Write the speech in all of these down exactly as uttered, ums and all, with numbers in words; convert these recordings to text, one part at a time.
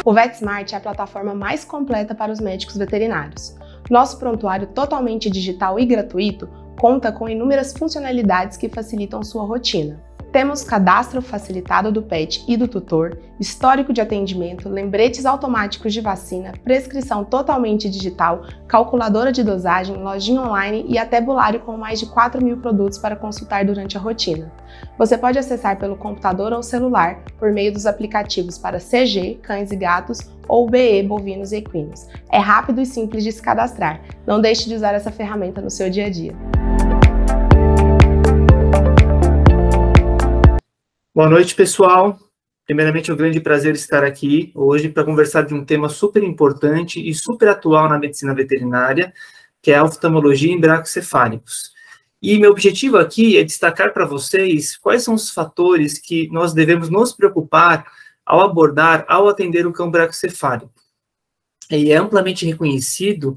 O VetSmart é a plataforma mais completa para os médicos veterinários. Nosso prontuário totalmente digital e gratuito conta com inúmeras funcionalidades que facilitam sua rotina. Temos cadastro facilitado do pet e do tutor, histórico de atendimento, lembretes automáticos de vacina, prescrição totalmente digital, calculadora de dosagem, lojinha online e até bulário com mais de quatro mil produtos para consultar durante a rotina. Você pode acessar pelo computador ou celular por meio dos aplicativos para C G, cães e gatos, ou B E, bovinos e equinos. É rápido e simples de se cadastrar. Não deixe de usar essa ferramenta no seu dia a dia. Boa noite, pessoal. Primeiramente, é um grande prazer estar aqui hoje para conversar de um tema super importante e super atual na medicina veterinária, que é a oftalmologia em bracocefálicos. E meu objetivo aqui é destacar para vocês quais são os fatores que nós devemos nos preocupar ao abordar, ao atender o cão bracocefálico. E é amplamente reconhecido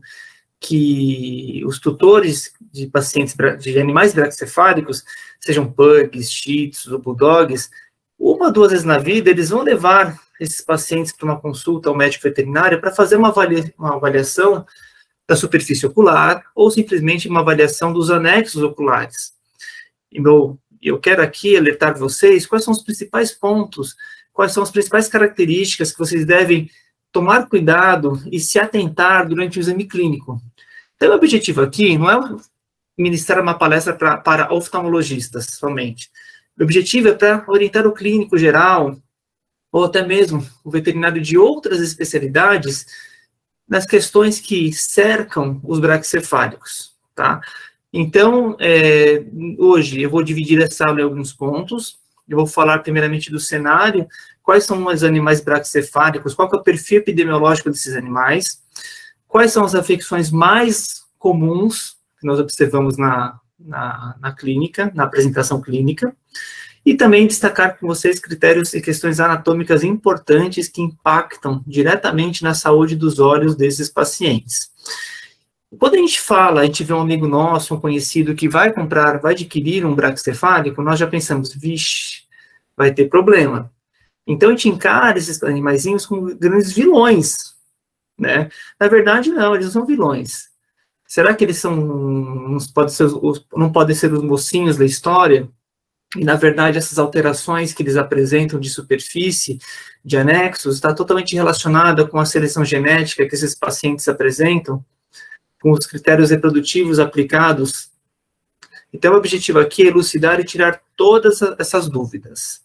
que os tutores de pacientes de animais bracocefálicos, sejam pugs, shih tzus ou bulldogs, uma ou duas vezes na vida, eles vão levar esses pacientes para uma consulta ao médico veterinário para fazer uma, avalia, uma avaliação da superfície ocular ou simplesmente uma avaliação dos anexos oculares. E meu, eu quero aqui alertar vocês quais são os principais pontos, quais são as principais características que vocês devem tomar cuidado e se atentar durante o exame clínico. Então, o objetivo aqui não é ministrar uma palestra pra, para oftalmologistas somente. O objetivo é para orientar o clínico geral, ou até mesmo o veterinário de outras especialidades, nas questões que cercam os bracocefálicos, tá? Então, é, hoje eu vou dividir essa aula em alguns pontos. Eu vou falar primeiramente do cenário, quais são os animais bracocefálicos, qual que é o perfil epidemiológico desses animais, quais são as afecções mais comuns que nós observamos na, na, na clínica, na apresentação clínica, e também destacar com vocês critérios e questões anatômicas importantes que impactam diretamente na saúde dos olhos desses pacientes. Quando a gente fala, a gente vê um amigo nosso, um conhecido, que vai comprar, vai adquirir um bracocefálico, nós já pensamos, vixe, vai ter problema. Então, a gente encara esses animaizinhos como grandes vilões, né? Na verdade, não, eles não são vilões. Será que eles são, não podem ser os, não podem ser os mocinhos da história? E, na verdade, essas alterações que eles apresentam de superfície, de anexos, está totalmente relacionada com a seleção genética que esses pacientes apresentam, com os critérios reprodutivos aplicados. Então, o objetivo aqui é elucidar e tirar todas essas dúvidas.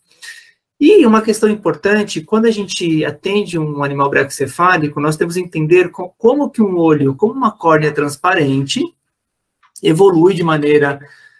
E uma questão importante, quando a gente atende um animal bracocefálico, nós temos que entender como que um olho, como uma córnea transparente, evolui de maneira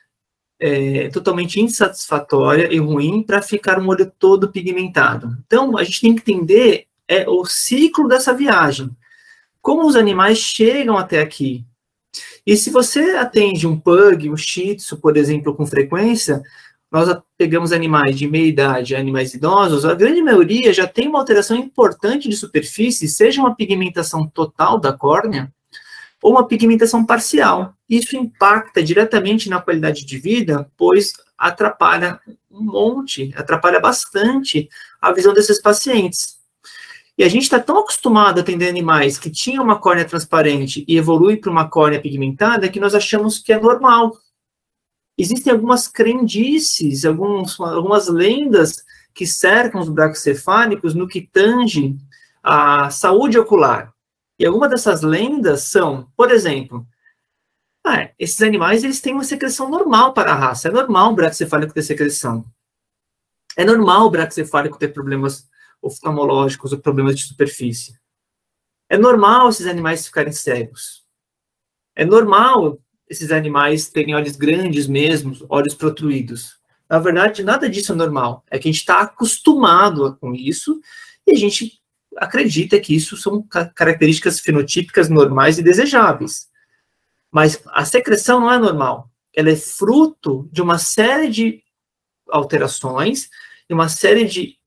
é, totalmente insatisfatória e ruim para ficar um olho todo pigmentado. Então, a gente tem que entender é, o ciclo dessa viagem. Como os animais chegam até aqui. E se você atende um pug, um shih tzu, por exemplo, com frequência, nós pegamos animais de meia idade, animais idosos, a grande maioria já tem uma alteração importante de superfície, seja uma pigmentação total da córnea, ou uma pigmentação parcial. Isso impacta diretamente na qualidade de vida, pois atrapalha um monte, atrapalha bastante a visão desses pacientes. E a gente está tão acostumado a atender animais que tinham uma córnea transparente e evolui para uma córnea pigmentada que nós achamos que é normal. Existem algumas crendices, alguns, algumas lendas que cercam os bracocefálicos no que tange a saúde ocular. E algumas dessas lendas são, por exemplo, ah, esses animais eles têm uma secreção normal para a raça. É normal o bracocefálico ter secreção. É normal o bracocefálico ter problemas oftalmológicos ou problemas de superfície. É normal esses animais ficarem cegos. É normal esses animais terem olhos grandes mesmo, olhos protruídos. Na verdade, nada disso é normal. É que a gente está acostumado com isso e a gente acredita que isso são características fenotípicas normais e desejáveis. Mas a secreção não é normal. Ela é fruto de uma série de alterações, de uma série de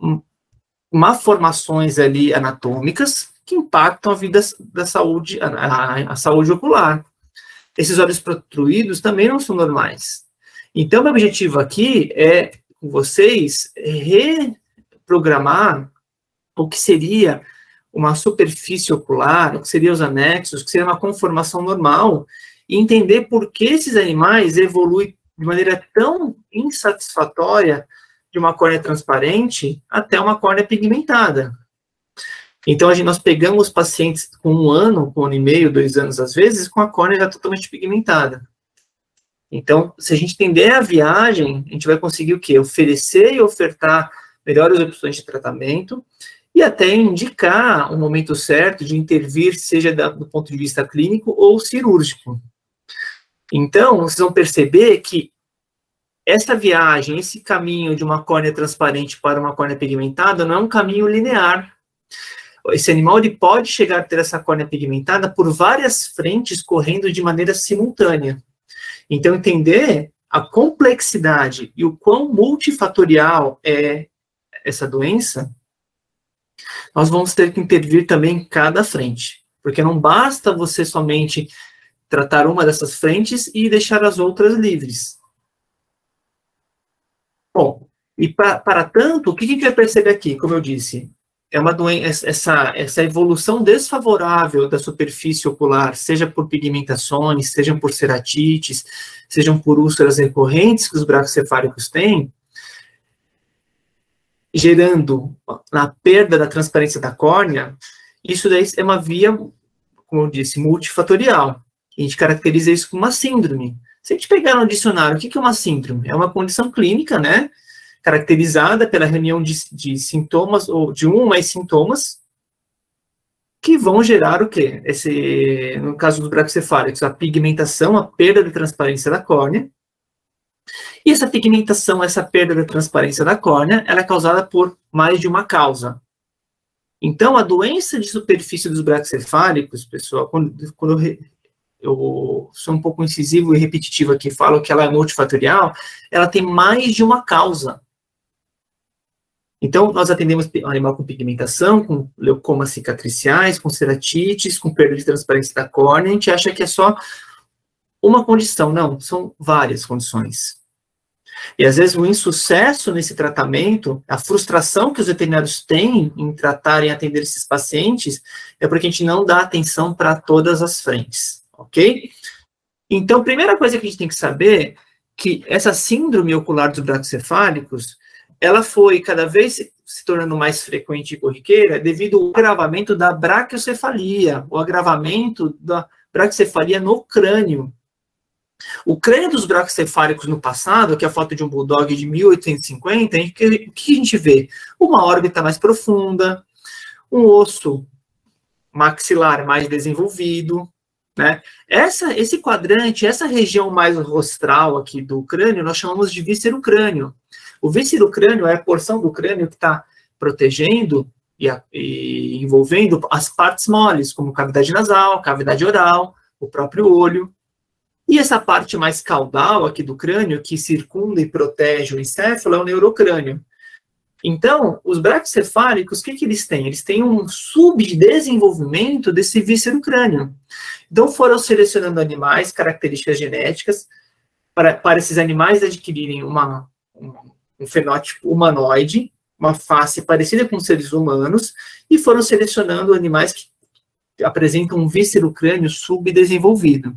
malformações ali anatômicas que impactam a vida da saúde, a, a, a saúde ocular. Esses olhos protruídos também não são normais. Então, meu objetivo aqui é, com vocês, reprogramar o que seria uma superfície ocular, o que seriam os anexos, o que seria uma conformação normal, e entender por que esses animais evoluem de maneira tão insatisfatória de uma córnea transparente até uma córnea pigmentada. Então, a gente, nós pegamos pacientes com um ano, com um ano e meio, dois anos às vezes, com a córnea já totalmente pigmentada. Então, se a gente entender a viagem, a gente vai conseguir o quê? Oferecer e ofertar melhores opções de tratamento e até indicar o momento certo de intervir, seja da, do ponto de vista clínico ou cirúrgico. Então, vocês vão perceber que essa viagem, esse caminho de uma córnea transparente para uma córnea pigmentada não é um caminho linear. Esse animal ele pode chegar a ter essa córnea pigmentada por várias frentes correndo de maneira simultânea. Então, entender a complexidade e o quão multifatorial é essa doença, nós vamos ter que intervir também em cada frente. Porque não basta você somente tratar uma dessas frentes e deixar as outras livres. Bom, e pra, para tanto, o que a gente vai perceber aqui, como eu disse, é uma doença, essa, essa evolução desfavorável da superfície ocular, seja por pigmentações, sejam por ceratites, sejam por úlceras recorrentes que os bracocefálicos têm, gerando na perda da transparência da córnea, isso daí é uma via, como eu disse, multifatorial. A gente caracteriza isso como uma síndrome. Se a gente pegar no dicionário, o que é uma síndrome? É uma condição clínica, né? Caracterizada pela reunião de, de sintomas, ou de um ou mais sintomas, que vão gerar o quê? Esse, no caso dos bracocefálicos, a pigmentação, a perda de transparência da córnea. E essa pigmentação, essa perda de transparência da córnea, ela é causada por mais de uma causa. Então, a doença de superfície dos bracocefálicos, pessoal, quando, quando eu, eu sou um pouco incisivo e repetitivo aqui, falo que ela é multifatorial, ela tem mais de uma causa. Então, nós atendemos um animal com pigmentação, com leucomas cicatriciais, com ceratites, com perda de transparência da córnea. A gente acha que é só uma condição. Não, são várias condições. E, às vezes, o insucesso nesse tratamento, a frustração que os veterinários têm em tratar e atender esses pacientes, é porque a gente não dá atenção para todas as frentes, ok? Então, a primeira coisa que a gente tem que saber é que essa síndrome ocular dos bracocefálicos, ela foi cada vez se, se tornando mais frequente e corriqueira devido ao agravamento da braquiocefalia, o agravamento da braquiocefalia no crânio. O crânio dos bracocefálicos no passado, que é a foto de um bulldog de mil oitocentos e cinquenta, o que, que a gente vê? Uma órbita mais profunda, um osso maxilar mais desenvolvido, né? Essa, esse quadrante, essa região mais rostral aqui do crânio, nós chamamos de víscero-crânio. O víscero-crânio é a porção do crânio que está protegendo e, a, e envolvendo as partes moles, como cavidade nasal, cavidade oral, o próprio olho. E essa parte mais caudal aqui do crânio, que circunda e protege o encéfalo, é o neurocrânio. Então, os bracocefálicos, o que, que eles têm? Eles têm um subdesenvolvimento desse víscero-crânio. Então, foram selecionando animais, características genéticas, para, para esses animais adquirirem uma, um, um fenótipo humanoide, uma face parecida com seres humanos, e foram selecionando animais que apresentam um víscero-crânio subdesenvolvido.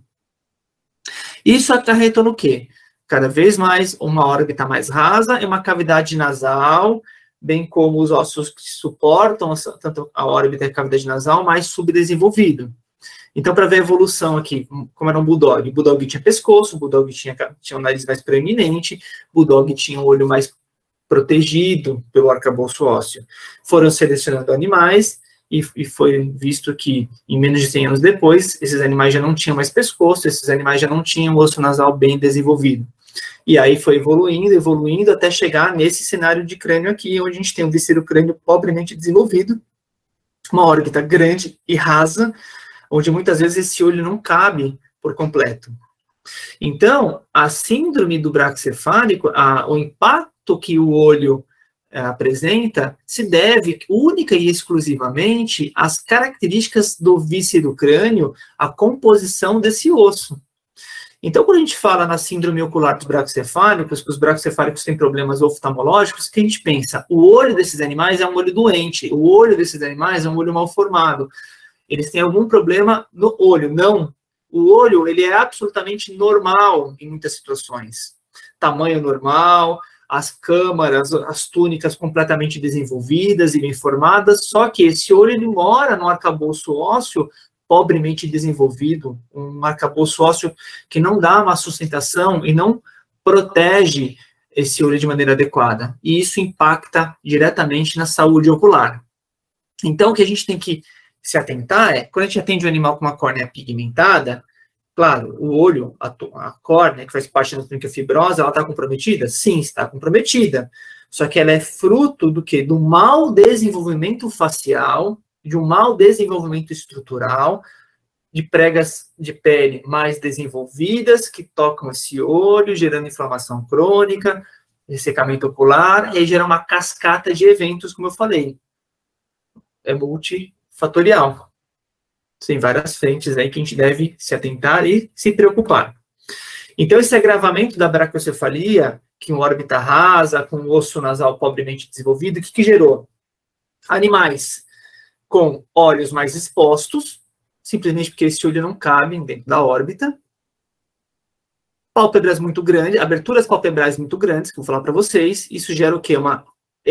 Isso acarretou no quê? Cada vez mais uma órbita mais rasa e uma cavidade nasal, bem como os ossos que suportam tanto a órbita e a cavidade nasal, mais subdesenvolvido. Então, para ver a evolução aqui, como era um bulldog, o bulldog tinha pescoço, o bulldog tinha, tinha um nariz mais proeminente, o bulldog tinha um olho mais protegido pelo arcabouço ósseo. Foram selecionando animais, E, e foi visto que, em menos de cem anos depois, esses animais já não tinham mais pescoço, esses animais já não tinham osso nasal bem desenvolvido. E aí foi evoluindo, evoluindo, até chegar nesse cenário de crânio aqui, onde a gente tem um víscero-crânio pobremente desenvolvido, uma órbita grande e rasa, onde muitas vezes esse olho não cabe por completo. Então, a síndrome do bracocefálico, a, o impacto que o olho apresenta, se deve única e exclusivamente às características do víscero-crânio, à composição desse osso. Então, quando a gente fala na síndrome ocular dos bracocefálicos, que os bracocefálicos têm problemas oftalmológicos, o que a gente pensa? O olho desses animais é um olho doente, o olho desses animais é um olho mal formado. Eles têm algum problema no olho. Não. O olho, ele é absolutamente normal em muitas situações. Tamanho normal, as câmaras, as túnicas completamente desenvolvidas e bem formadas, só que esse olho, ele mora no arcabouço ósseo pobremente desenvolvido, um arcabouço ósseo que não dá uma sustentação e não protege esse olho de maneira adequada. E isso impacta diretamente na saúde ocular. Então, o que a gente tem que se atentar é, quando a gente atende um animal com uma córnea pigmentada, claro, o olho, a, a córnea, que faz parte da túnica fibrosa, ela está comprometida? Sim, está comprometida. Só que ela é fruto do quê? Do mau desenvolvimento facial, de um mau desenvolvimento estrutural, de pregas de pele mais desenvolvidas, que tocam esse olho, gerando inflamação crônica, ressecamento ocular, e aí gera uma cascata de eventos, como eu falei. É multifatorial. Tem várias frentes aí que a gente deve se atentar e se preocupar. Então, esse agravamento da braquiocefalia, que uma órbita rasa, com um osso nasal pobremente desenvolvido, o que, que gerou? Animais com olhos mais expostos, simplesmente porque esse olho não cabe dentro da órbita. Pálpebras muito grandes, aberturas palpebrais muito grandes, que eu vou falar para vocês. Isso gera o quê? Uma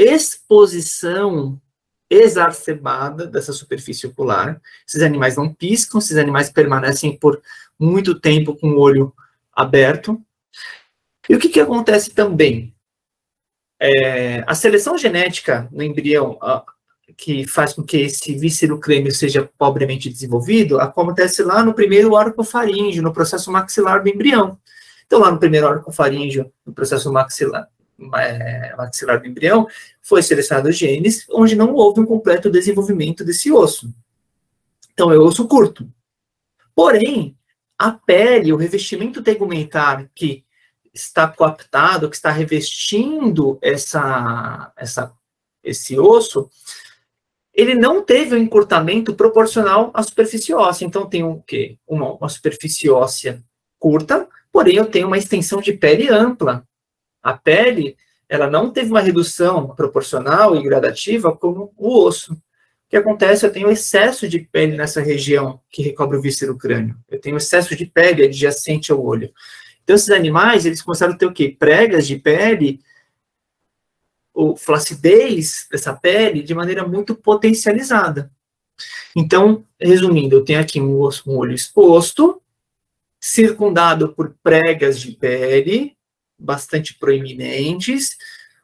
exposição exacerbada dessa superfície ocular. Esses animais não piscam, esses animais permanecem por muito tempo com o olho aberto. E o que, que acontece também? É, a seleção genética no embrião, a, que faz com que esse víscero crânio seja pobremente desenvolvido, acontece lá no primeiro arco faríngeo, no processo maxilar do embrião. Então, lá no primeiro arco faríngeo, no processo maxilar, é, maxilar do embrião, foi selecionado genes onde não houve um completo desenvolvimento desse osso. Então, é osso curto. Porém, a pele, o revestimento tegumentar que está coaptado, que está revestindo essa, essa, esse osso, ele não teve um encurtamento proporcional à superfície óssea. Então, tem um, quê? Uma, uma superfície óssea curta, porém eu tenho uma extensão de pele ampla. A pele, ela não teve uma redução proporcional e gradativa como o osso. O que acontece? Eu tenho excesso de pele nessa região que recobre o víscero crânio. Eu tenho excesso de pele adjacente ao olho. Então, esses animais, eles começaram a ter o quê? Pregas de pele, ou flacidez dessa pele de maneira muito potencializada. Então, resumindo, eu tenho aqui um, osso, um olho exposto, circundado por pregas de pele, bastante proeminentes,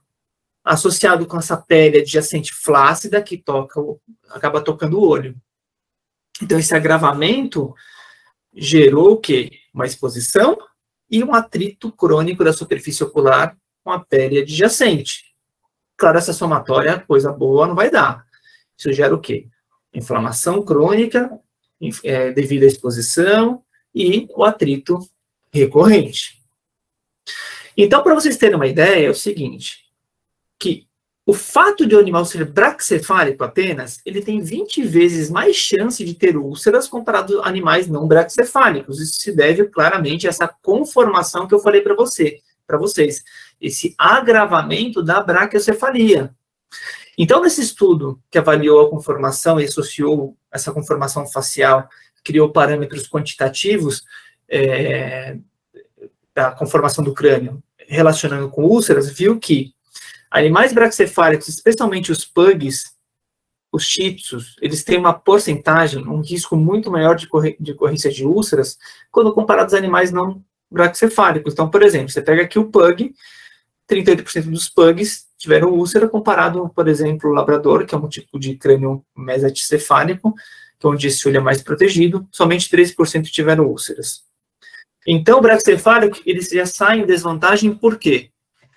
associado com essa pele adjacente flácida, que toca, acaba tocando o olho. Então, esse agravamento gerou o quê? Uma exposição e um atrito crônico da superfície ocular com a pele adjacente. Claro, essa somatória, coisa boa, não vai dar. Isso gera o quê? Inflamação crônica, é, devido à exposição, e o atrito recorrente. Então, para vocês terem uma ideia, é o seguinte, que o fato de o animal ser braquicefálico apenas, ele tem vinte vezes mais chance de ter úlceras comparado a animais não braquicefálicos. Isso se deve claramente a essa conformação que eu falei para você, para vocês, esse agravamento da braquiocefalia. Então, nesse estudo que avaliou a conformação e associou essa conformação facial, criou parâmetros quantitativos é, da conformação do crânio, relacionando com úlceras, viu que animais braquicefálicos, especialmente os pugs, os shih tzus, eles têm uma porcentagem, um risco muito maior de, de ocorrência de úlceras quando comparados a animais não braquicefálicos. Então, por exemplo, você pega aqui o pug, trinta e oito por cento dos pugs tiveram úlcera, comparado, por exemplo, o labrador, que é um tipo de crânio mesacefálico, que é onde esse olho é mais protegido, somente treze por cento tiveram úlceras. Então, o braquicefálico, eles já saem em desvantagem por quê?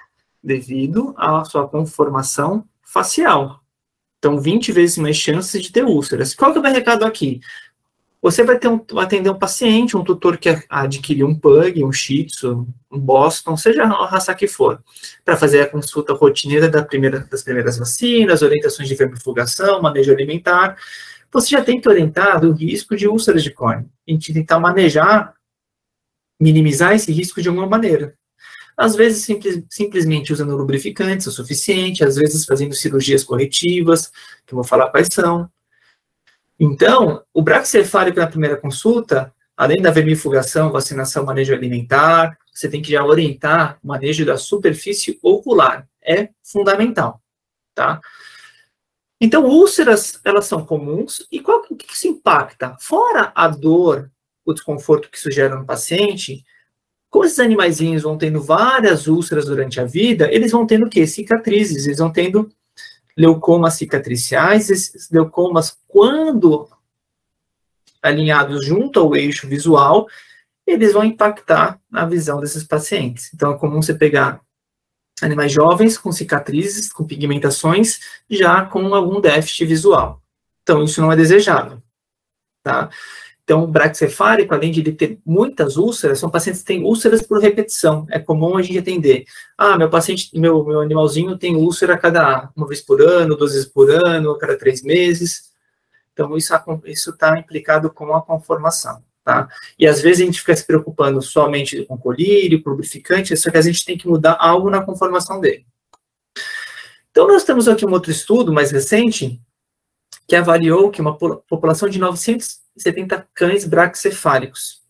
Devido à sua conformação facial. Então, vinte vezes mais chances de ter úlceras. Qual que é o meu recado aqui? Você vai ter um, atender um paciente, um tutor que adquiriu um pug, um shih tzu, um boston, seja a raça que for, para fazer a consulta rotineira da primeira, das primeiras vacinas, orientações de vermifugação, manejo alimentar. Você já tem que orientar do risco de úlceras de córnea. A gente tentar manejar minimizar esse risco de alguma maneira. Às vezes, simples, simplesmente usando lubrificantes o suficiente, às vezes fazendo cirurgias corretivas, que eu vou falar quais são. Então, o braquicefálico na primeira consulta, além da vermifugação, vacinação, manejo alimentar, você tem que já orientar o manejo da superfície ocular. É fundamental, tá? Então, úlceras, elas são comuns. E qual, o que isso impacta? Fora a dor, o desconforto que isso gera no paciente, como esses animaizinhos vão tendo várias úlceras durante a vida, eles vão tendo o quê? Cicatrizes, eles vão tendo leucomas cicatriciais. Esses leucomas, quando alinhados junto ao eixo visual, eles vão impactar na visão desses pacientes. Então, é comum você pegar animais jovens com cicatrizes, com pigmentações, já com algum déficit visual. Então, isso não é desejável, tá? Então, o braquicefálico, além de ele ter muitas úlceras, são pacientes que têm úlceras por repetição. É comum a gente atender. Ah, meu paciente, meu, meu animalzinho tem úlcera a cada uma vez por ano, duas vezes por ano, a cada três meses. Então, isso está implicado com a conformação, tá? E às vezes a gente fica se preocupando somente com colírio, com lubrificante, só que a gente tem que mudar algo na conformação dele. Então, nós temos aqui um outro estudo mais recente, que avaliou que uma população de novecentos e setenta cães braquicefálicos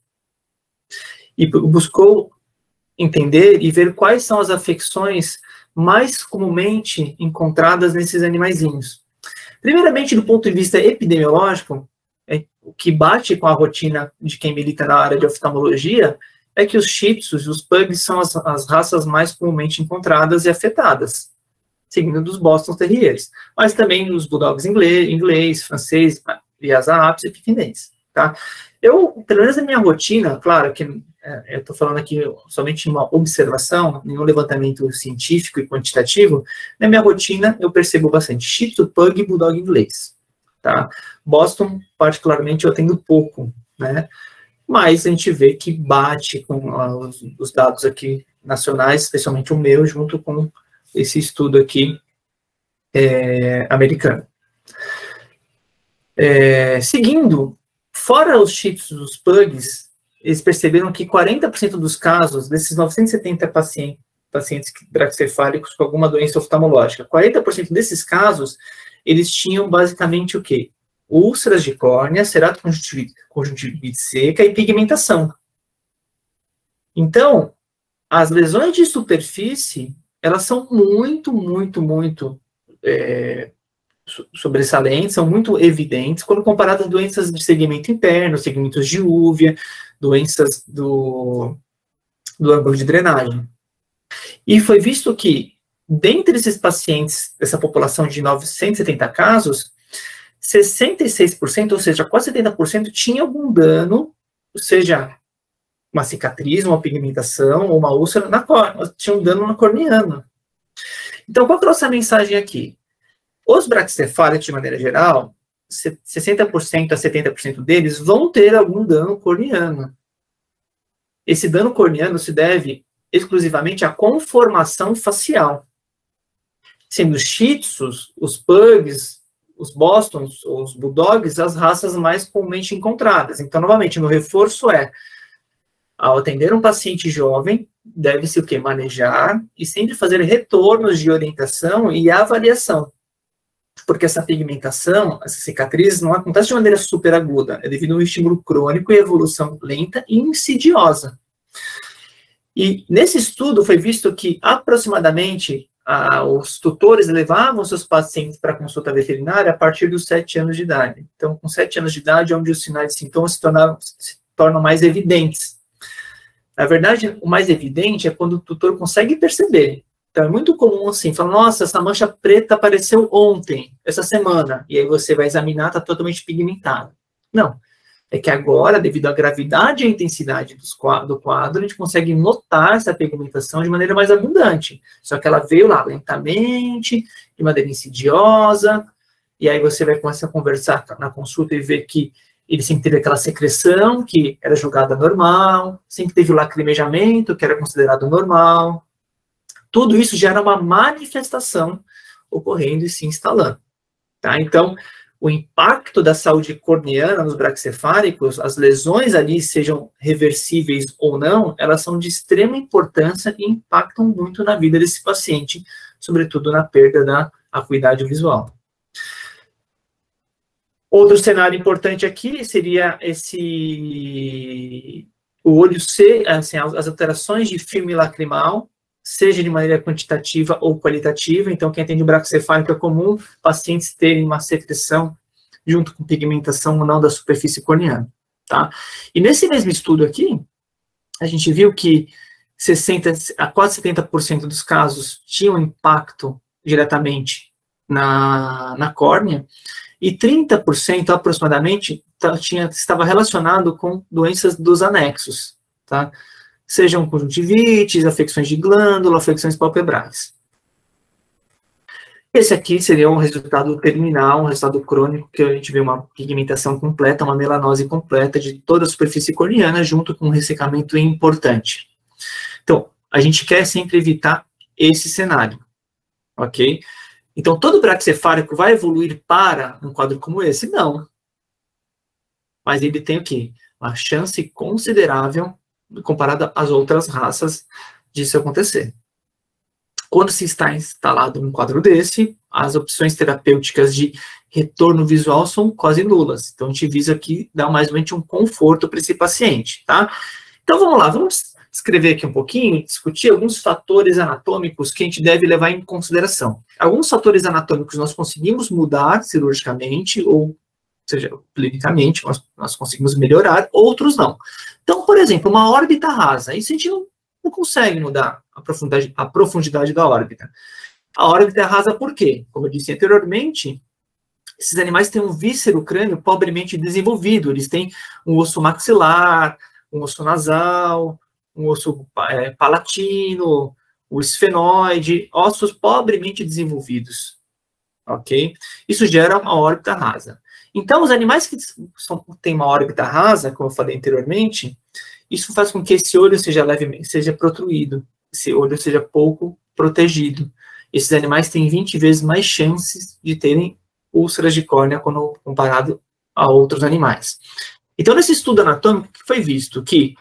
e buscou entender e ver quais são as afecções mais comumente encontradas nesses animaizinhos. Primeiramente, do ponto de vista epidemiológico, é, o que bate com a rotina de quem milita na área de oftalmologia é que os shih tzus e os pugs são as, as raças mais comumente encontradas e afetadas, seguindo dos Boston Terriers, mas também os bulldogs inglês, inglês francês, Lhasa Apso e pequinês, tá? Eu, pelo menos na minha rotina, claro que é, eu estou falando aqui somente uma observação, nenhum levantamento científico e quantitativo, na minha rotina eu percebo bastante shih tzu, pug e bulldog inglês, tá? Boston, particularmente, eu atendo pouco, né? Mas a gente vê que bate com uh, os, os dados aqui nacionais, especialmente o meu, junto com esse estudo aqui é, americano. É, seguindo, fora os shih tzus, os pugs, eles perceberam que quarenta por cento dos casos, desses novecentos e setenta pacientes, pacientes braquicefálicos com alguma doença oftalmológica, quarenta por cento desses casos, eles tinham basicamente o quê? Úlceras de córnea, ceratoconjuntivite conjuntivite seca e pigmentação. Então, as lesões de superfície, elas são muito, muito, muito é, sobressalentes, são muito evidentes quando comparadas a doenças de segmento interno, segmentos de úvea, doenças do, do ângulo de drenagem. E foi visto que, dentre esses pacientes, essa população de novecentos e setenta casos, sessenta e seis por cento, ou seja, quase setenta por cento, tinha algum dano, ou seja, uma cicatriz, uma pigmentação, ou uma úlcera na córnea, tinha um dano na corneana. Então, qual que é a nossa mensagem aqui? Os braquicefálicos, de maneira geral, sessenta por cento a setenta por cento deles vão ter algum dano corneano. Esse dano corneano se deve exclusivamente à conformação facial. Sendo os shih tzus, os pugs, os bostons, os bulldogs, as raças mais comumente encontradas. Então, novamente, no reforço é, ao atender um paciente jovem, deve-se o quê? Manejar e sempre fazer retornos de orientação e avaliação. Porque essa pigmentação, essa cicatriz, não acontece de maneira super aguda, é devido a um estímulo crônico e evolução lenta e insidiosa. E nesse estudo foi visto que aproximadamente ah, os tutores levavam seus pacientes para consulta veterinária a partir dos sete anos de idade. Então, com sete anos de idade é onde os sinais e sintomas se, tornaram, se tornam mais evidentes. Na verdade, o mais evidente é quando o tutor consegue perceber. Então, é muito comum assim, falar, nossa, essa mancha preta apareceu ontem, essa semana, e aí você vai examinar, está totalmente pigmentada. Não, é que agora, devido à gravidade e à intensidade do quadro, a gente consegue notar essa pigmentação de maneira mais abundante. Só que ela veio lá lentamente, de maneira insidiosa, e aí você vai começar a conversar na consulta e ver que ele sempre teve aquela secreção, que era julgada normal, sempre teve o lacrimejamento, que era considerado normal. Tudo isso gera uma manifestação ocorrendo e se instalando. Tá? Então, o impacto da saúde corneana nos braquicefálicos, as lesões ali, sejam reversíveis ou não, elas são de extrema importância e impactam muito na vida desse paciente, sobretudo na perda da acuidade visual. Outro cenário importante aqui seria esse, o olho ser, assim, as alterações de filme lacrimal, seja de maneira quantitativa ou qualitativa. Então, quem tem de braquicefálico é comum pacientes terem uma secreção junto com pigmentação ou não da superfície corneana, tá? E nesse mesmo estudo aqui, a gente viu que sessenta a quase setenta por cento dos casos tinham impacto diretamente na, na córnea, e trinta por cento aproximadamente tinha, estava relacionado com doenças dos anexos, tá? Sejam conjuntivites, afecções de glândula, afecções palpebrais. Esse aqui seria um resultado terminal, um resultado crônico, que a gente vê uma pigmentação completa, uma melanose completa de toda a superfície corneana, junto com um ressecamento importante. Então, a gente quer sempre evitar esse cenário, ok? Então, todo braquicefálico vai evoluir para um quadro como esse? Não. Mas ele tem o quê? Uma chance considerável comparada às outras raças disso acontecer. Quando se está instalado um quadro desse, as opções terapêuticas de retorno visual são quase nulas. Então, a gente visa aqui dar mais ou menos um conforto para esse paciente, tá? Então, vamos lá, vamos escrever aqui um pouquinho, discutir alguns fatores anatômicos que a gente deve levar em consideração. Alguns fatores anatômicos nós conseguimos mudar cirurgicamente, ou seja, clinicamente, nós, nós conseguimos melhorar, outros não. Então, por exemplo, uma órbita rasa, isso a gente não, não consegue mudar a profundidade, a profundidade da órbita. A órbita é rasa por quê? Como eu disse anteriormente, esses animais têm um víscero crânio pobremente desenvolvido, eles têm um osso maxilar, um osso nasal, um osso é, palatino, o esfenoide, ossos pobremente desenvolvidos, ok? Isso gera uma órbita rasa. Então, os animais que são, têm uma órbita rasa, como eu falei anteriormente, isso faz com que esse olho seja levemente, seja protruído, esse olho seja pouco protegido. Esses animais têm vinte vezes mais chances de terem úlceras de córnea quando comparado a outros animais. Então, nesse estudo anatômico, foi visto que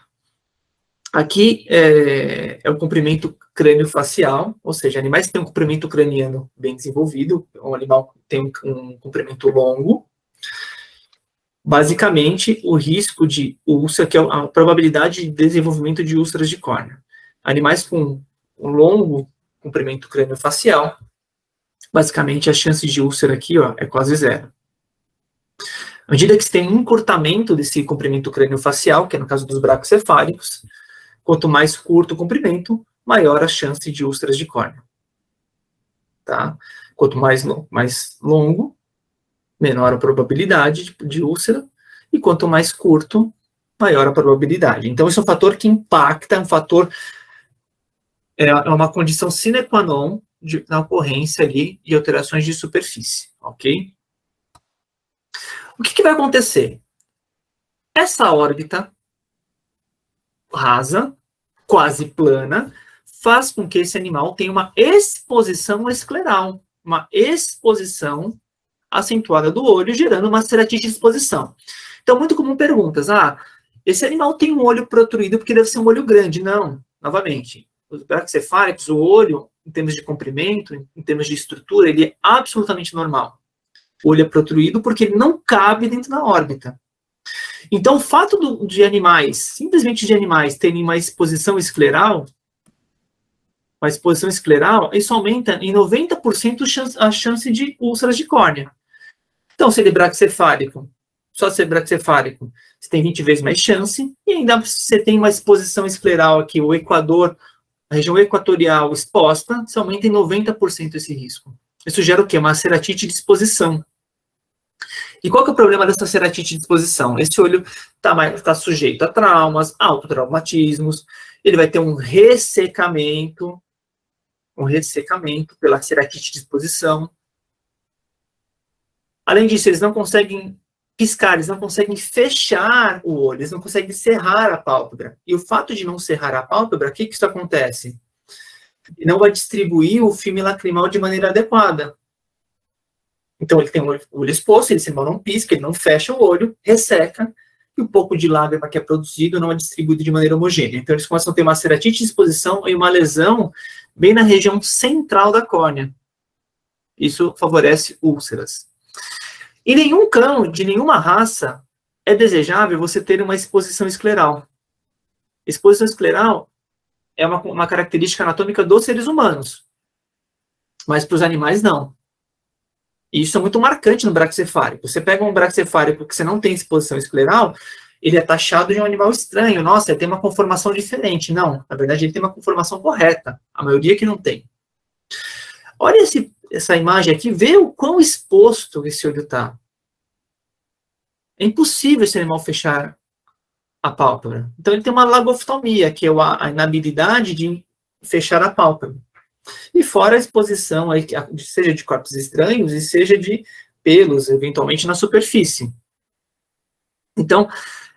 aqui é, é o comprimento crânio-facial, ou seja, animais que têm um comprimento craniano bem desenvolvido, um animal tem um, um comprimento longo, basicamente, o risco de úlcera, que é a probabilidade de desenvolvimento de úlceras de córnea. Animais com um longo comprimento crânio-facial, basicamente, a chance de úlcera aqui, ó, é quase zero. À medida que você tem um encurtamento desse comprimento crânio-facial, que é no caso dos braquicefálicos, quanto mais curto o comprimento, maior a chance de úlceras de córnea. Tá? Quanto mais, mais longo, menor a probabilidade de, de úlcera, e quanto mais curto, maior a probabilidade. Então, isso é um fator que impacta, é um fator, é uma condição sine qua non de, na ocorrência ali de alterações de superfície, ok? O que, que vai acontecer? Essa órbita rasa, quase plana, faz com que esse animal tenha uma exposição escleral, uma exposição acentuada do olho, gerando uma ceratite de exposição. Então, muito comum perguntas, ah, esse animal tem um olho protruído porque deve ser um olho grande. Não, novamente, os braquicefálicos, o olho, em termos de comprimento, em termos de estrutura, ele é absolutamente normal. O olho é protruído porque ele não cabe dentro da órbita. Então, o fato do, de animais, simplesmente de animais, terem uma exposição escleral, uma exposição escleral, isso aumenta em noventa por cento a chance de úlceras de córnea. Então, se ele é braquicefálico, só ser braquicefálico, você tem vinte vezes mais chance, e ainda você tem uma exposição escleral aqui, o equador, a região equatorial exposta, você aumenta em noventa por cento esse risco. Isso gera o quê? Uma ceratite de exposição. E qual que é o problema dessa ceratite de exposição? Esse olho está tá sujeito a traumas, autotraumatismos, ele vai ter um ressecamento, um ressecamento pela ceratite de exposição. Além disso, eles não conseguem piscar, eles não conseguem fechar o olho, eles não conseguem cerrar a pálpebra. E o fato de não cerrar a pálpebra, o que que isso acontece? Ele não vai distribuir o filme lacrimal de maneira adequada. Então, ele tem o olho, o olho exposto, esse animal não pisca, ele não fecha o olho, resseca, e o pouco de lágrima que é produzido não é distribuído de maneira homogênea. Então, eles começam a ter uma ceratite de exposição e uma lesão bem na região central da córnea. Isso favorece úlceras. Em nenhum cão, de nenhuma raça, é desejável você ter uma exposição escleral. Exposição escleral é uma, uma característica anatômica dos seres humanos, mas para os animais não. E isso é muito marcante no braquicefálico. Você pega um braquicefálico que você não tem exposição escleral, ele é taxado de um animal estranho. Nossa, ele tem uma conformação diferente. Não, na verdade ele tem uma conformação correta. A maioria que não tem. Olha esse, essa imagem aqui, vê o quão exposto esse olho está. É impossível esse animal fechar a pálpebra. Então ele tem uma lagoftomia, que é a inabilidade de fechar a pálpebra. E fora a exposição, aí, seja de corpos estranhos e seja de pelos, eventualmente na superfície. Então,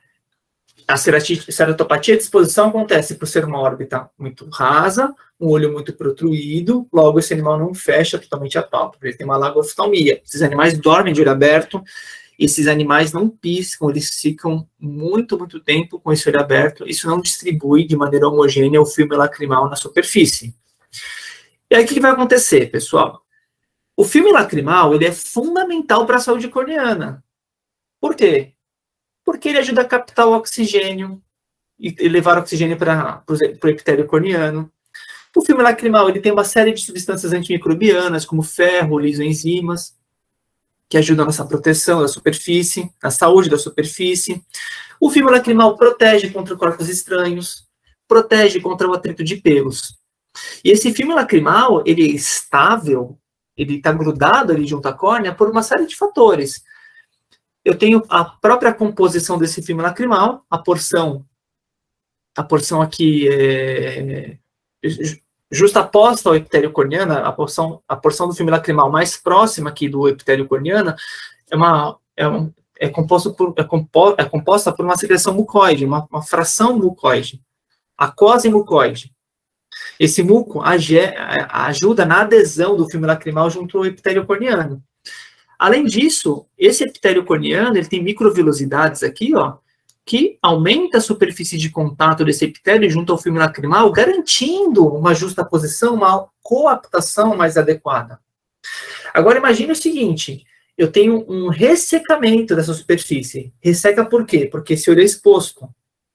a ceratopatia de exposição acontece por ser uma órbita muito rasa, um olho muito protruído, logo esse animal não fecha totalmente a pálpebra, ele tem uma lagoftomia. Esses animais dormem de olho aberto, esses animais não piscam, eles ficam muito, muito tempo com esse olho aberto, isso não distribui de maneira homogênea o filme lacrimal na superfície. E aí, o que vai acontecer, pessoal? O filme lacrimal, ele é fundamental para a saúde corneana. Por quê? Porque ele ajuda a captar o oxigênio e levar o oxigênio para o epitélio corneano. O filme lacrimal, ele tem uma série de substâncias antimicrobianas, como ferro, lisoenzimas, que ajudam nessa proteção da superfície, na saúde da superfície. O filme lacrimal protege contra corpos estranhos, protege contra o atrito de pelos. E esse filme lacrimal, ele é estável, ele está grudado ali junto à córnea por uma série de fatores. Eu tenho a própria composição desse filme lacrimal, a porção, a porção aqui é, justaposta ao epitélio corneano, a porção, a porção do filme lacrimal mais próxima aqui do epitélio corneano, é, uma, é, um, é, composto por, é, compo, é composta por uma secreção mucoide, uma, uma fração mucoide, aquosa e mucoide. Esse muco ajuda na adesão do filme lacrimal junto ao epitélio corneano. Além disso, esse epitélio corneano, ele tem microvilosidades aqui, ó, que aumenta a superfície de contato desse epitélio junto ao filme lacrimal, garantindo uma justa posição, uma coaptação mais adequada. Agora, imagine o seguinte, eu tenho um ressecamento dessa superfície. Resseca por quê? Porque esse olho é exposto.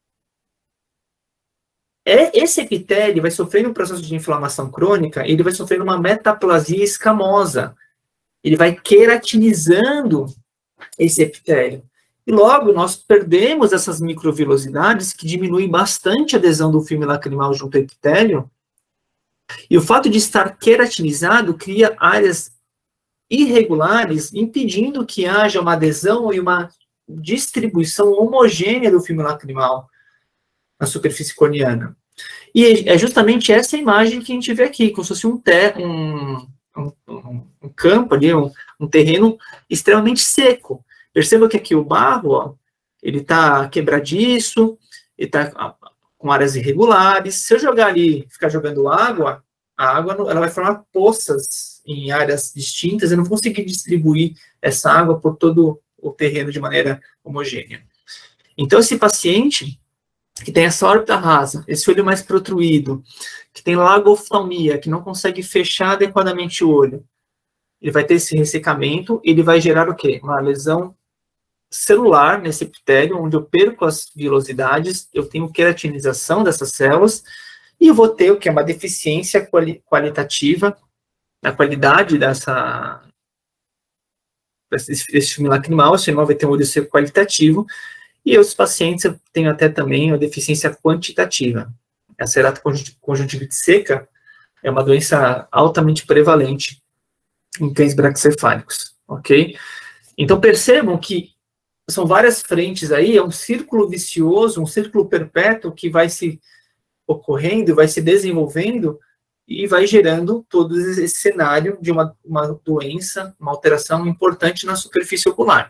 Esse epitélio vai sofrer um processo de inflamação crônica, ele vai sofrer uma metaplasia escamosa. Ele vai queratinizando esse epitélio. E logo nós perdemos essas microvilosidades que diminuem bastante a adesão do filme lacrimal junto ao epitélio. E o fato de estar queratinizado cria áreas irregulares, impedindo que haja uma adesão e uma distribuição homogênea do filme lacrimal na superfície corneana. E é justamente essa imagem que a gente vê aqui, como se fosse um, ter, um, um, um campo ali, um, um terreno extremamente seco. Perceba que aqui o barro, ó, ele está quebradiço, ele está com áreas irregulares. Se eu jogar ali, ficar jogando água, a água ela vai formar poças em áreas distintas, eu não vou conseguir distribuir essa água por todo o terreno de maneira homogênea. Então, esse paciente que tem essa órbita rasa, esse olho mais protruído, que tem lagoftomia, que não consegue fechar adequadamente o olho, ele vai ter esse ressecamento, ele vai gerar o quê? Uma lesão celular nesse epitélio, onde eu perco as vilosidades, eu tenho queratinização dessas células, e eu vou ter o que é uma deficiência quali qualitativa na qualidade dessa desse, desse filme lacrimal. Esse animal vai ter um olho seco qualitativo, e os pacientes têm até também uma deficiência quantitativa. A ceratoconjuntivite seca é uma doença altamente prevalente em cães braquicefálicos, ok? Então percebam que são várias frentes aí, é um círculo vicioso, um círculo perpétuo que vai se ocorrendo, vai se desenvolvendo e vai gerando todo esse cenário de uma, uma doença, uma alteração importante na superfície ocular.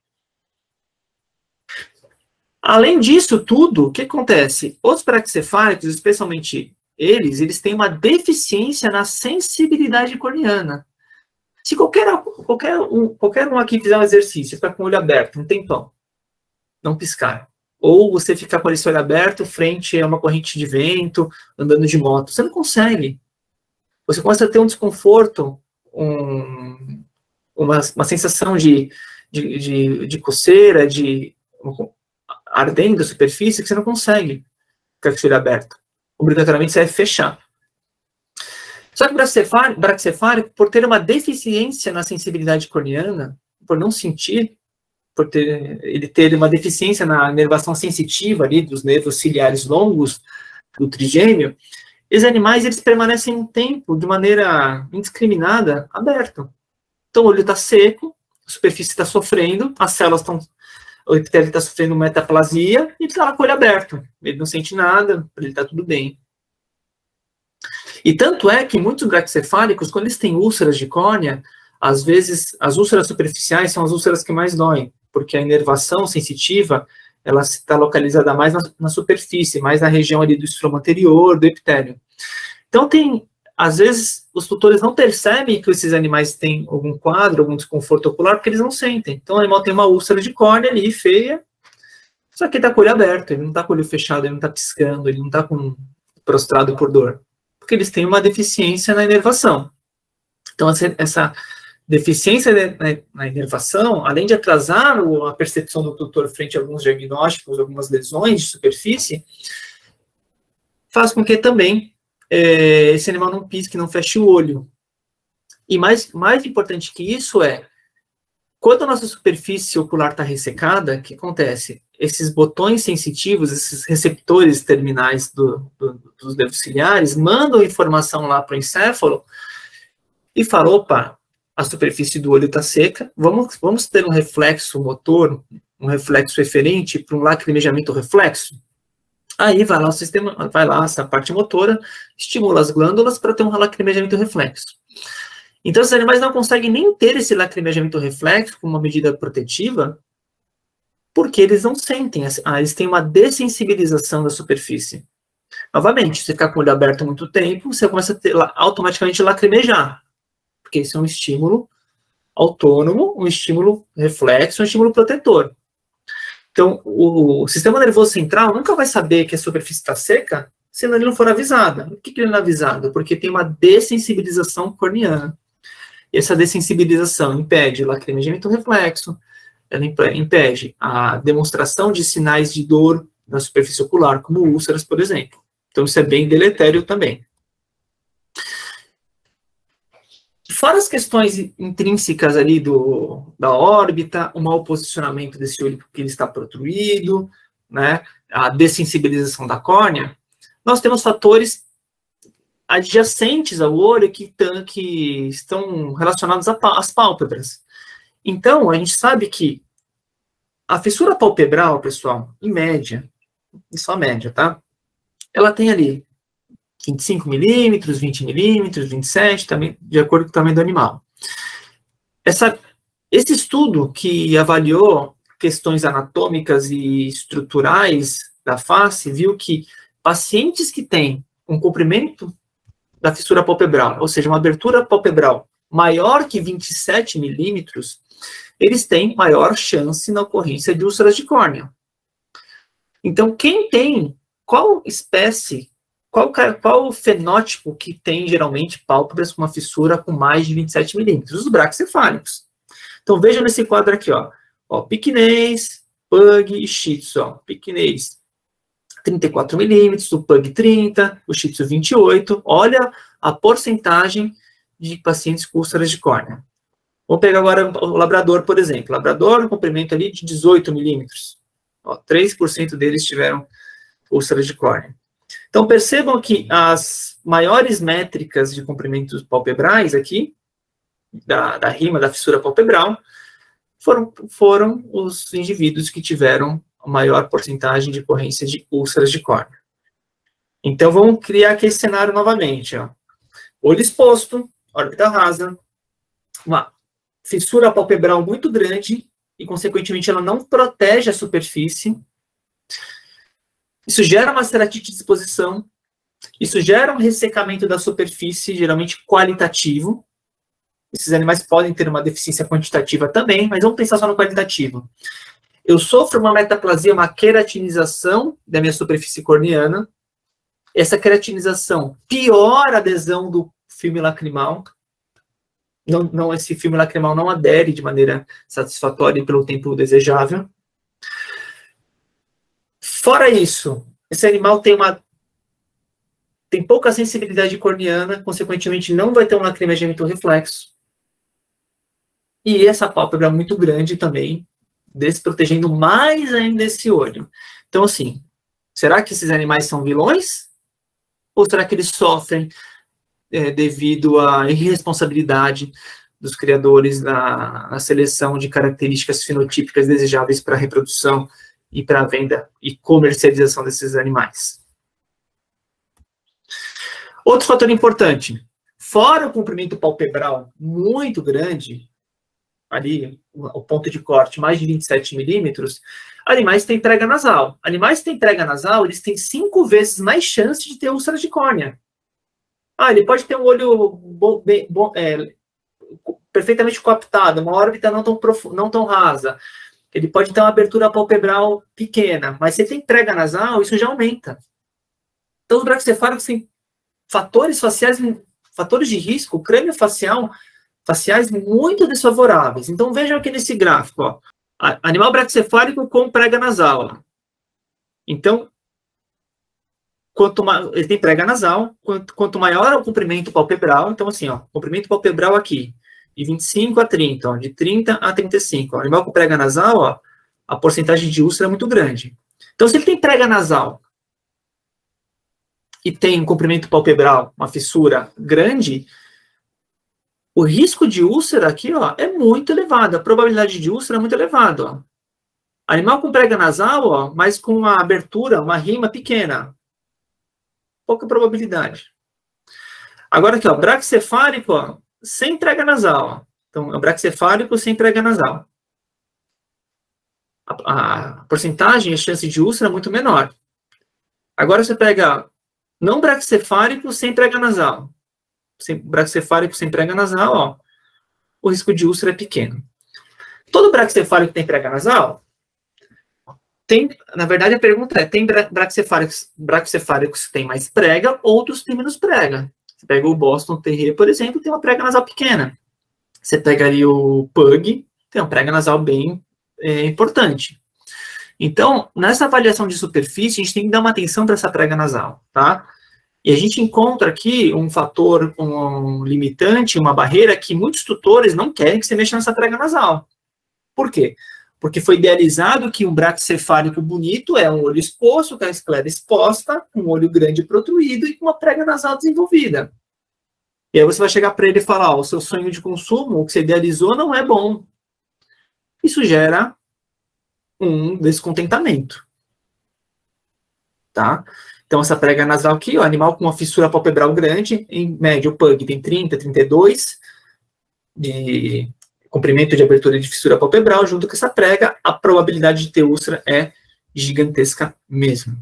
Além disso tudo, o que acontece? Os braquicefálicos, especialmente eles, eles têm uma deficiência na sensibilidade corneana. Se qualquer, qualquer, um, qualquer um aqui fizer um exercício, ficar com o olho aberto um tempão, não piscar, ou você ficar com esse olho aberto frente a uma corrente de vento, andando de moto, você não consegue. Você começa a ter um desconforto, um, uma, uma sensação de, de, de, de coceira, de ardendo a superfície, que você não consegue ficar com o olho aberto. Obrigatoriamente você vai fechar. Só que o braquicefálico, por ter uma deficiência na sensibilidade corneana, por não sentir, por ter, ele ter uma deficiência na inervação sensitiva ali dos nervos ciliares longos do trigêmeo, esses animais eles permanecem um tempo de maneira indiscriminada aberto. Então o olho está seco, a superfície está sofrendo, as células estão, o epitélio está sofrendo metaplasia e ele está lá com o olho aberto. Ele não sente nada, ele está tudo bem. E tanto é que muitos braquicefálicos, quando eles têm úlceras de córnea, às vezes as úlceras superficiais são as úlceras que mais doem, porque a inervação sensitiva ela está localizada mais na, na superfície, mais na região ali do estroma anterior, do epitélio. Então tem, às vezes, os tutores não percebem que esses animais têm algum quadro, algum desconforto ocular, porque eles não sentem. Então o animal tem uma úlcera de córnea ali, feia, só que ele está com o olho aberto, ele não está com o olho fechado, ele não está piscando, ele não está com prostrado por dor. Porque eles têm uma deficiência na inervação. Então, essa deficiência na inervação, além de atrasar a percepção do tutor frente a alguns diagnósticos, algumas lesões de superfície, faz com que também é, esse animal não pisque, não feche o olho. E mais, mais importante que isso é, quando a nossa superfície ocular está ressecada, o que acontece? Esses botões sensitivos, esses receptores terminais do, do, dos nervos ciliares, mandam informação lá para o encéfalo e falam, opa, a superfície do olho está seca, vamos, vamos ter um reflexo motor, um reflexo eferente para um lacrimejamento reflexo? Aí vai lá o sistema, vai lá essa parte motora, estimula as glândulas para ter um lacrimejamento reflexo. Então, os animais não conseguem nem ter esse lacrimejamento reflexo como uma medida protetiva, porque eles não sentem, ah, eles têm uma dessensibilização da superfície. Novamente, se você ficar com o olho aberto muito tempo, você começa a ter, automaticamente lacrimejar, porque esse é um estímulo autônomo, um estímulo reflexo, um estímulo protetor. Então, o sistema nervoso central nunca vai saber que a superfície está seca se ele não for avisado. Por que ele não é avisado? Porque tem uma dessensibilização corneana. E essa dessensibilização impede o lacrimejamento reflexo, ela impede a demonstração de sinais de dor na superfície ocular, como úlceras, por exemplo. Então, isso é bem deletério também. Fora as questões intrínsecas ali do, da órbita, o mau posicionamento desse olho porque ele está protruído, né, a dessensibilização da córnea, nós temos fatores adjacentes ao olho que, que estão relacionados às pálpebras. Então, a gente sabe que a fissura palpebral, pessoal, em média, isso é a média, tá? Ela tem ali vinte e cinco milímetros, vinte milímetros, vinte e sete, também, de acordo com o tamanho do animal. Essa, esse estudo que avaliou questões anatômicas e estruturais da face, viu que pacientes que têm um comprimento da fissura palpebral, ou seja, uma abertura palpebral maior que vinte e sete milímetros, eles têm maior chance na ocorrência de úlceras de córnea. Então, quem tem, qual espécie, qual, qual fenótipo que tem, geralmente, pálpebras com uma fissura com mais de vinte e sete milímetros? Os braquicefálicos. Então, veja nesse quadro aqui, ó. Ó, piquinês, pug e shih tzu, ó. Piquinês, trinta e quatro milímetros, o pug trinta, o shih tzu vinte e oito. Olha a porcentagem de pacientes com úlceras de córnea. Vamos pegar agora o labrador, por exemplo. Labrador, um comprimento ali de dezoito milímetros. Ó, três por cento deles tiveram úlceras de córnea. Então, percebam que as maiores métricas de comprimentos palpebrais aqui, da, da rima da fissura palpebral, foram, foram os indivíduos que tiveram a maior porcentagem de ocorrência de úlceras de córnea. Então, vamos criar aqui esse cenário novamente. Ó. Olho exposto, órbita rasa, uma fissura palpebral muito grande e, consequentemente, ela não protege a superfície. Isso gera uma ceratite de exposição, isso gera um ressecamento da superfície, geralmente qualitativo, Esses animais podem ter uma deficiência quantitativa também, mas vamos pensar só no qualitativo. Eu sofro uma metaplasia, uma queratinização da minha superfície corneana. Essa queratinização piora a adesão do filme lacrimal. Não, não, esse filme lacrimal não adere de maneira satisfatória pelo tempo desejável. Fora isso, esse animal tem uma tem pouca sensibilidade corneana, consequentemente não vai ter um lacrimegêmito reflexo. E essa pálpebra muito grande também, desprotegendo mais ainda esse olho. Então, assim, será que esses animais são vilões? Ou será que eles sofrem é, devido à irresponsabilidade dos criadores na, na seleção de características fenotípicas desejáveis para a reprodução e para a venda e comercialização desses animais? Outro fator importante, fora o comprimento palpebral muito grande, ali, o ponto de corte mais de vinte e sete milímetros, animais têm prega nasal. Animais que têm prega nasal, eles têm cinco vezes mais chance de ter úlceras de córnea. Ah, ele pode ter um olho bom, bem, bom, é, perfeitamente coaptado, uma órbita não tão, não tão rasa. Ele pode ter uma abertura palpebral pequena, mas se ele tem prega nasal, isso já aumenta. Então, os braquicefálicos têm fatores faciais, fatores de risco crânio-facial, faciais muito desfavoráveis. Então, vejam aqui nesse gráfico, ó, animal braquicefálico com prega nasal. Ó. Então, quanto mais, ele tem prega nasal, quanto, quanto maior é o comprimento palpebral, então assim, ó, comprimento palpebral aqui, de vinte e cinco a trinta, ó, de trinta a trinta e cinco. Ó, animal com prega nasal, ó, a porcentagem de úlcera é muito grande. Então, se ele tem prega nasal e tem um comprimento palpebral, uma fissura grande, o risco de úlcera aqui, ó, é muito elevado. A probabilidade de úlcera é muito elevada, ó. Animal com prega nasal, ó, mas com uma abertura, uma rima pequena. Pouca probabilidade. Agora aqui, ó, braquicefálico, ó, sem prega nasal, ó. Então, é o braquicefálico sem prega nasal. A, a porcentagem, a chance de úlcera é muito menor. Agora você pega não braquicefálico sem prega nasal. Sem, braquicefálico sem prega nasal, ó, o risco de úlcera é pequeno. Todo braquicefálico tem prega nasal? Tem, na verdade, a pergunta é, tem braquicefálicos, braquicefálicos que tem mais prega, outros têm menos prega. Você pega o Boston Terrier, por exemplo, tem uma prega nasal pequena. Você pega ali o Pug, tem uma prega nasal bem é, importante. Então, nessa avaliação de superfície, a gente tem que dar uma atenção para essa prega nasal, tá? E a gente encontra aqui um fator, um limitante, uma barreira que muitos tutores não querem que você mexa nessa prega nasal. Por quê? Porque foi idealizado que um braquicefálico bonito é um olho exposto, com a esclera exposta, um olho grande protruído e com uma prega nasal desenvolvida. E aí você vai chegar para ele e falar, ó, o seu sonho de consumo, o que você idealizou, não é bom. Isso gera um descontentamento. Tá? Então, essa prega nasal aqui, o animal com uma fissura palpebral grande, em média, o Pug tem trinta, trinta e dois de comprimento de abertura de fissura palpebral, junto com essa prega, a probabilidade de ter úlcera é gigantesca mesmo.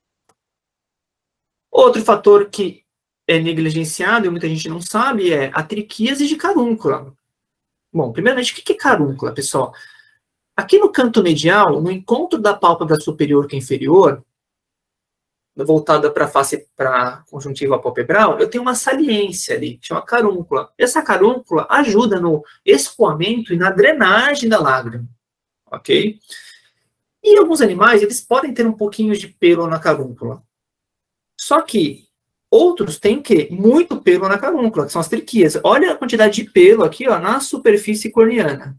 Outro fator que é negligenciado, e muita gente não sabe, é a triquíase de carúncula. Bom, primeiramente, o que é carúncula, pessoal? Aqui no canto medial, no encontro da pálpebra superior com a inferior, voltada para a face, para a conjuntiva palpebral, eu tenho uma saliência ali, que chama carúncula. Essa carúncula ajuda no escoamento e na drenagem da lágrima, ok? E alguns animais, eles podem ter um pouquinho de pelo na carúncula. Só que outros têm o quê? Muito pelo na carúncula, que são as triquias. Olha a quantidade de pelo aqui, ó, na superfície corneana.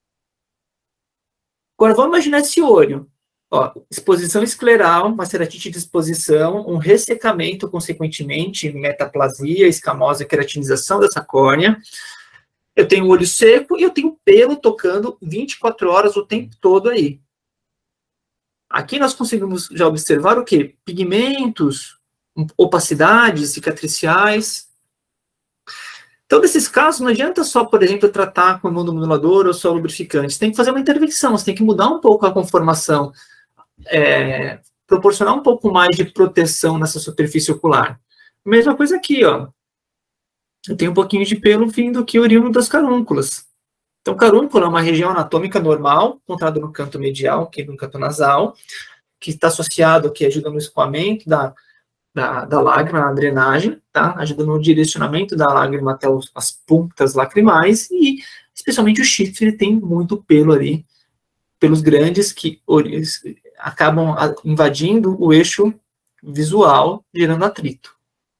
Agora, vamos imaginar esse olho. Ó, exposição escleral, uma ceratite de exposição, um ressecamento, consequentemente, metaplasia, escamosa, queratinização dessa córnea. Eu tenho o olho seco e eu tenho pelo tocando vinte e quatro horas o tempo todo aí. Aqui nós conseguimos já observar o quê? Pigmentos, opacidades cicatriciais. Então, nesses casos, não adianta só, por exemplo, tratar com imunomodulador ou só lubrificante. Você tem que fazer uma intervenção, você tem que mudar um pouco a conformação, é, proporcionar um pouco mais de proteção nessa superfície ocular. Mesma coisa aqui, ó. eu tenho um pouquinho de pelo vindo aqui oriundo das carúnculas. Então, carúncula é uma região anatômica normal, encontrada no canto medial, aqui no canto nasal, que está associado, que ajuda no escoamento da, da, da lágrima, na drenagem, tá? Ajuda no direcionamento da lágrima até os, as pontas lacrimais, e especialmente o chifre, ele tem muito pelo ali, pelos grandes que acabam invadindo o eixo visual, gerando atrito.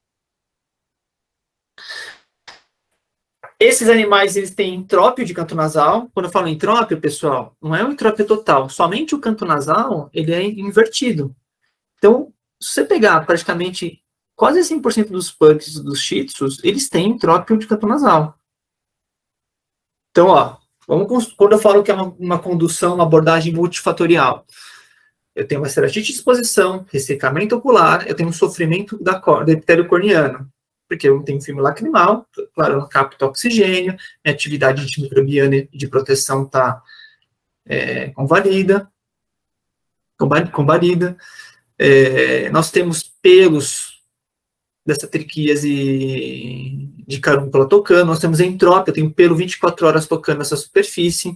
Esses animais, eles têm entrópio de canto nasal. Quando eu falo entrópio, pessoal, não é um entrópio total. Somente o canto nasal, ele é invertido. Então, se você pegar praticamente quase cem por cento dos pugs dos shih tzus, eles têm entrópio de canto nasal. Então, ó, vamos, quando eu falo que é uma, uma condução, uma abordagem multifatorial, eu tenho uma ceratite de exposição, ressecamento ocular, eu tenho um sofrimento da corda, do epitélio corneano, porque eu não tenho filme lacrimal, claro, eu não capto oxigênio, minha atividade antimicrobiana e de proteção está é, convalida, convalida. É, nós temos pelos dessa triquíase de carúncula tocando, nós temos entrópio, eu tenho pelo vinte e quatro horas tocando essa superfície.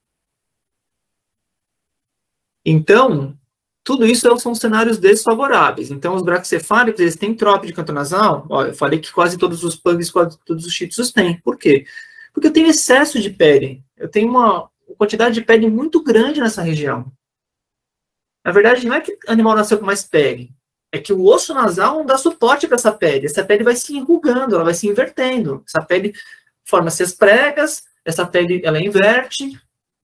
Então, tudo isso são cenários desfavoráveis. Então, os braquicefálicos, eles têm entrópio de canto nasal. Ó, eu falei que quase todos os pugs, quase todos os shih tzus têm. Por quê? Porque eu tenho excesso de pele. Eu tenho uma quantidade de pele muito grande nessa região. Na verdade, não é que o animal nasceu com mais pele. É que o osso nasal não dá suporte para essa pele. Essa pele vai se enrugando, ela vai se invertendo. Essa pele forma-se as pregas, essa pele ela inverte.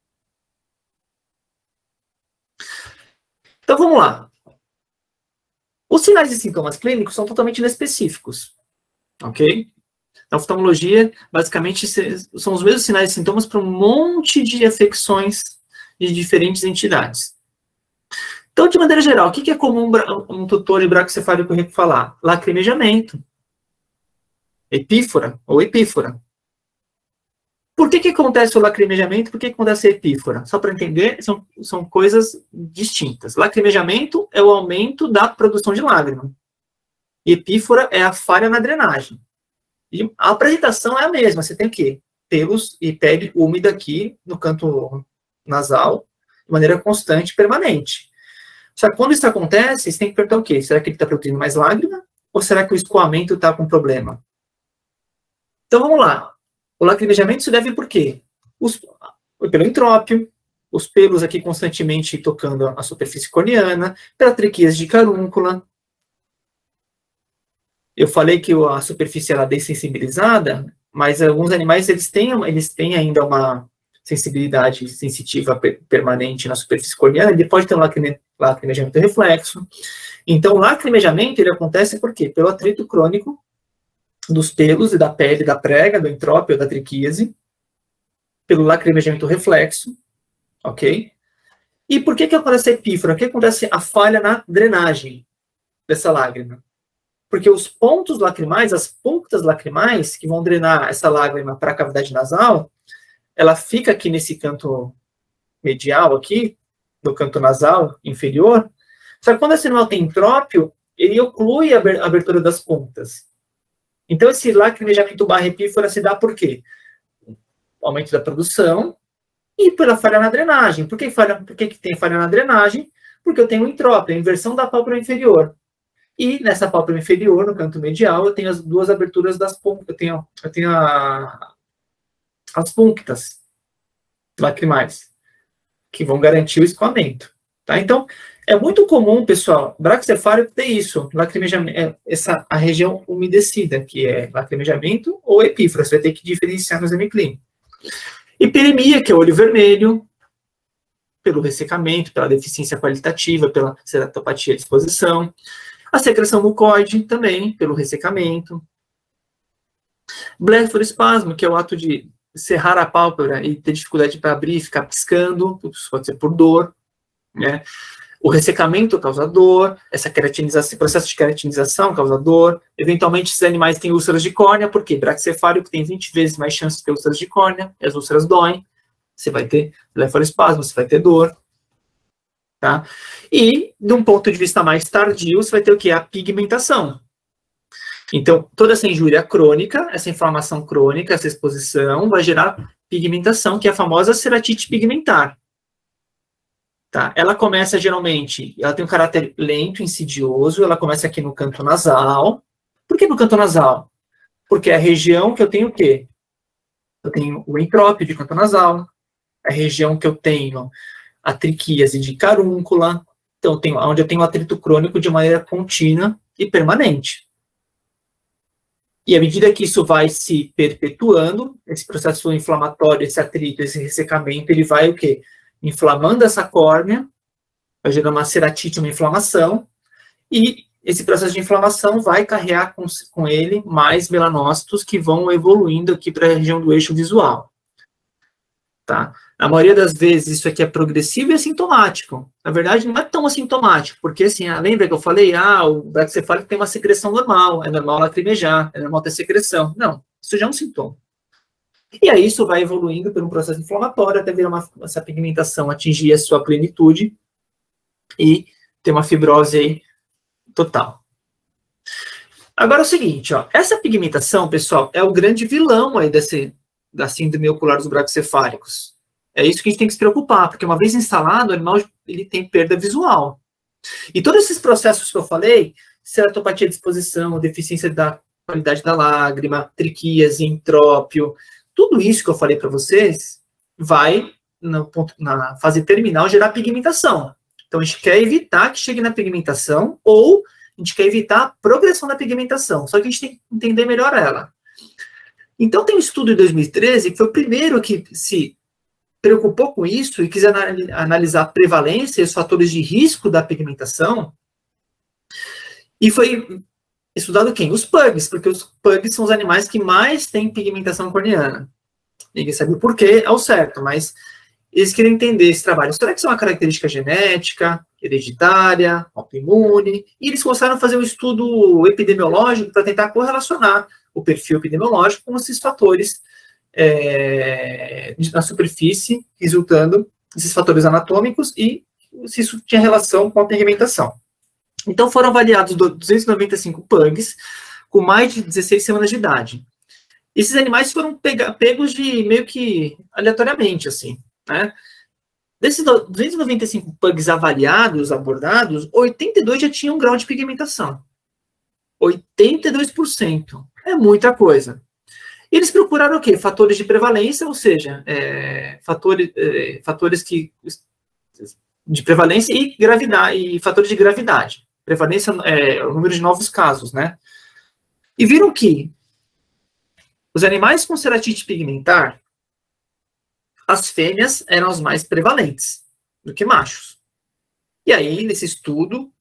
Então, vamos lá. Os sinais e sintomas clínicos são totalmente inespecíficos, ok? A oftalmologia, basicamente, são os mesmos sinais e sintomas para um monte de afecções de diferentes entidades. Então, de maneira geral, o que é comum um tutor braquicefálico rico falar? Lacrimejamento, epífora ou epífora. Por que que acontece o lacrimejamento? Por que que acontece a epífora? Só para entender, são, são coisas distintas. Lacrimejamento é o aumento da produção de lágrima. E epífora é a falha na drenagem. E a apresentação é a mesma. Você tem o quê? Pelos e pele úmida aqui no canto nasal, de maneira constante e permanente. Só que quando isso acontece, você tem que perguntar o quê? Será que ele está produzindo mais lágrima? Ou será que o escoamento está com problema? Então, vamos lá. O lacrimejamento se deve por quê? Os, pelo entrópio, os pelos aqui constantemente tocando a superfície corneana, pela triquíase de carúncula. Eu falei que a superfície era dessensibilizada, mas alguns animais eles têm, eles têm ainda uma sensibilidade sensitiva permanente na superfície corneana, ele pode ter um lacrimejamento reflexo. Então, o lacrimejamento ele acontece por quê? Pelo atrito crônico dos pelos e da pele, da prega, do entrópio, da triquíase, pelo lacrimejamento reflexo, ok? E por que que acontece a epífora? O que acontece a falha na drenagem dessa lágrima? Porque os pontos lacrimais, as pontas lacrimais, que vão drenar essa lágrima para a cavidade nasal, ela fica aqui nesse canto medial aqui, no canto nasal inferior, só que quando esse animal tem entrópio, ele oclui a abertura das pontas. Então, esse lacrimejamento barra epífora se dá por quê? Aumento da produção e pela falha na drenagem. Por que, falha, por que, que tem falha na drenagem? Porque eu tenho entrópio, a inversão da pálpebra inferior. E nessa pálpebra inferior, no canto medial, eu tenho as duas aberturas das pontas. Eu tenho, eu tenho a, as punctas lacrimais, que vão garantir o escoamento. Tá? Então, é muito comum, pessoal, braquicefálico ter isso, lacrimejamento, essa, a região umedecida, que é lacrimejamento ou epífora, você vai ter que diferenciar no exame clínico. Hiperemia, que é olho vermelho, pelo ressecamento, pela deficiência qualitativa, pela ceratopatia de exposição. A secreção mucoide também, pelo ressecamento. Blefaroespasmo, que é o ato de cerrar a pálpebra e ter dificuldade para abrir e ficar piscando, isso pode ser por dor, né? O ressecamento causa dor, essa queratinização, esse processo de queratinização causa dor. Eventualmente, esses animais têm úlceras de córnea, porque braquicefálico tem vinte vezes mais chances de ter úlceras de córnea, e as úlceras doem, você vai ter blefaroespasmo, você vai ter dor. Tá? E, de um ponto de vista mais tardio, você vai ter o quê? A pigmentação. Então, toda essa injúria crônica, essa inflamação crônica, essa exposição, vai gerar pigmentação, que é a famosa ceratite pigmentar. Tá? Ela começa, geralmente, ela tem um caráter lento, insidioso, ela começa aqui no canto nasal. Por que no canto nasal? Porque é a região que eu tenho o quê? Eu tenho o entrópio de canto nasal, a região que eu tenho a triquíase de carúncula, então eu tenho, onde eu tenho atrito crônico de maneira contínua e permanente. E à medida que isso vai se perpetuando, esse processo inflamatório, esse atrito, esse ressecamento, ele vai o quê? Inflamando essa córnea, vai gerar uma ceratite, uma inflamação, e esse processo de inflamação vai carregar com, com ele mais melanócitos que vão evoluindo aqui para a região do eixo visual. Tá? Na maioria das vezes, isso aqui é progressivo e assintomático. Na verdade, não é tão assintomático, porque, assim, ah, lembra que eu falei, ah, o braquicefálico tem uma secreção normal, é normal lacrimejar, é normal ter secreção. Não, isso já é um sintoma. E aí isso vai evoluindo por um processo inflamatório até virar uma, essa pigmentação atingir a sua plenitude e ter uma fibrose aí total. Agora é o seguinte, ó, essa pigmentação, pessoal, é o grande vilão aí desse, da síndrome ocular dos braquicefálicos. É isso que a gente tem que se preocupar, porque uma vez instalado, o animal ele tem perda visual. E todos esses processos que eu falei, ceratopatia de exposição, deficiência da qualidade da lágrima, triquíase, entrópio, tudo isso que eu falei para vocês vai, no ponto, na fase terminal, gerar pigmentação. Então, a gente quer evitar que chegue na pigmentação ou a gente quer evitar a progressão da pigmentação. Só que a gente tem que entender melhor ela. Então, tem um estudo de dois mil e treze que foi o primeiro que se preocupou com isso e quis analisar a prevalência e os fatores de risco da pigmentação. E foi estudado quem? Os pugs, porque os pugs são os animais que mais têm pigmentação corneana. Ninguém sabe o porquê ao certo, mas eles queriam entender esse trabalho. Será que isso é uma característica genética, hereditária, autoimune? E eles começaram a fazer um estudo epidemiológico para tentar correlacionar o perfil epidemiológico com esses fatores é, na superfície, resultando esses fatores anatômicos e se isso tinha relação com a pigmentação. Então foram avaliados duzentos e noventa e cinco pugs com mais de dezesseis semanas de idade. Esses animais foram pega, pegos de meio que aleatoriamente, assim, né? Desses duzentos e noventa e cinco pugs avaliados, abordados, oitenta e dois já tinham um grau de pigmentação. oitenta e dois por cento. É muita coisa. E eles procuraram o quê? Fatores de prevalência, ou seja, é, fatores, é, fatores que, de prevalência e gravidade, e fatores de gravidade. Prevalência é o número de novos casos, né? E viram que os animais com ceratite pigmentar, as fêmeas eram as mais prevalentes do que machos. E aí, nesse estudo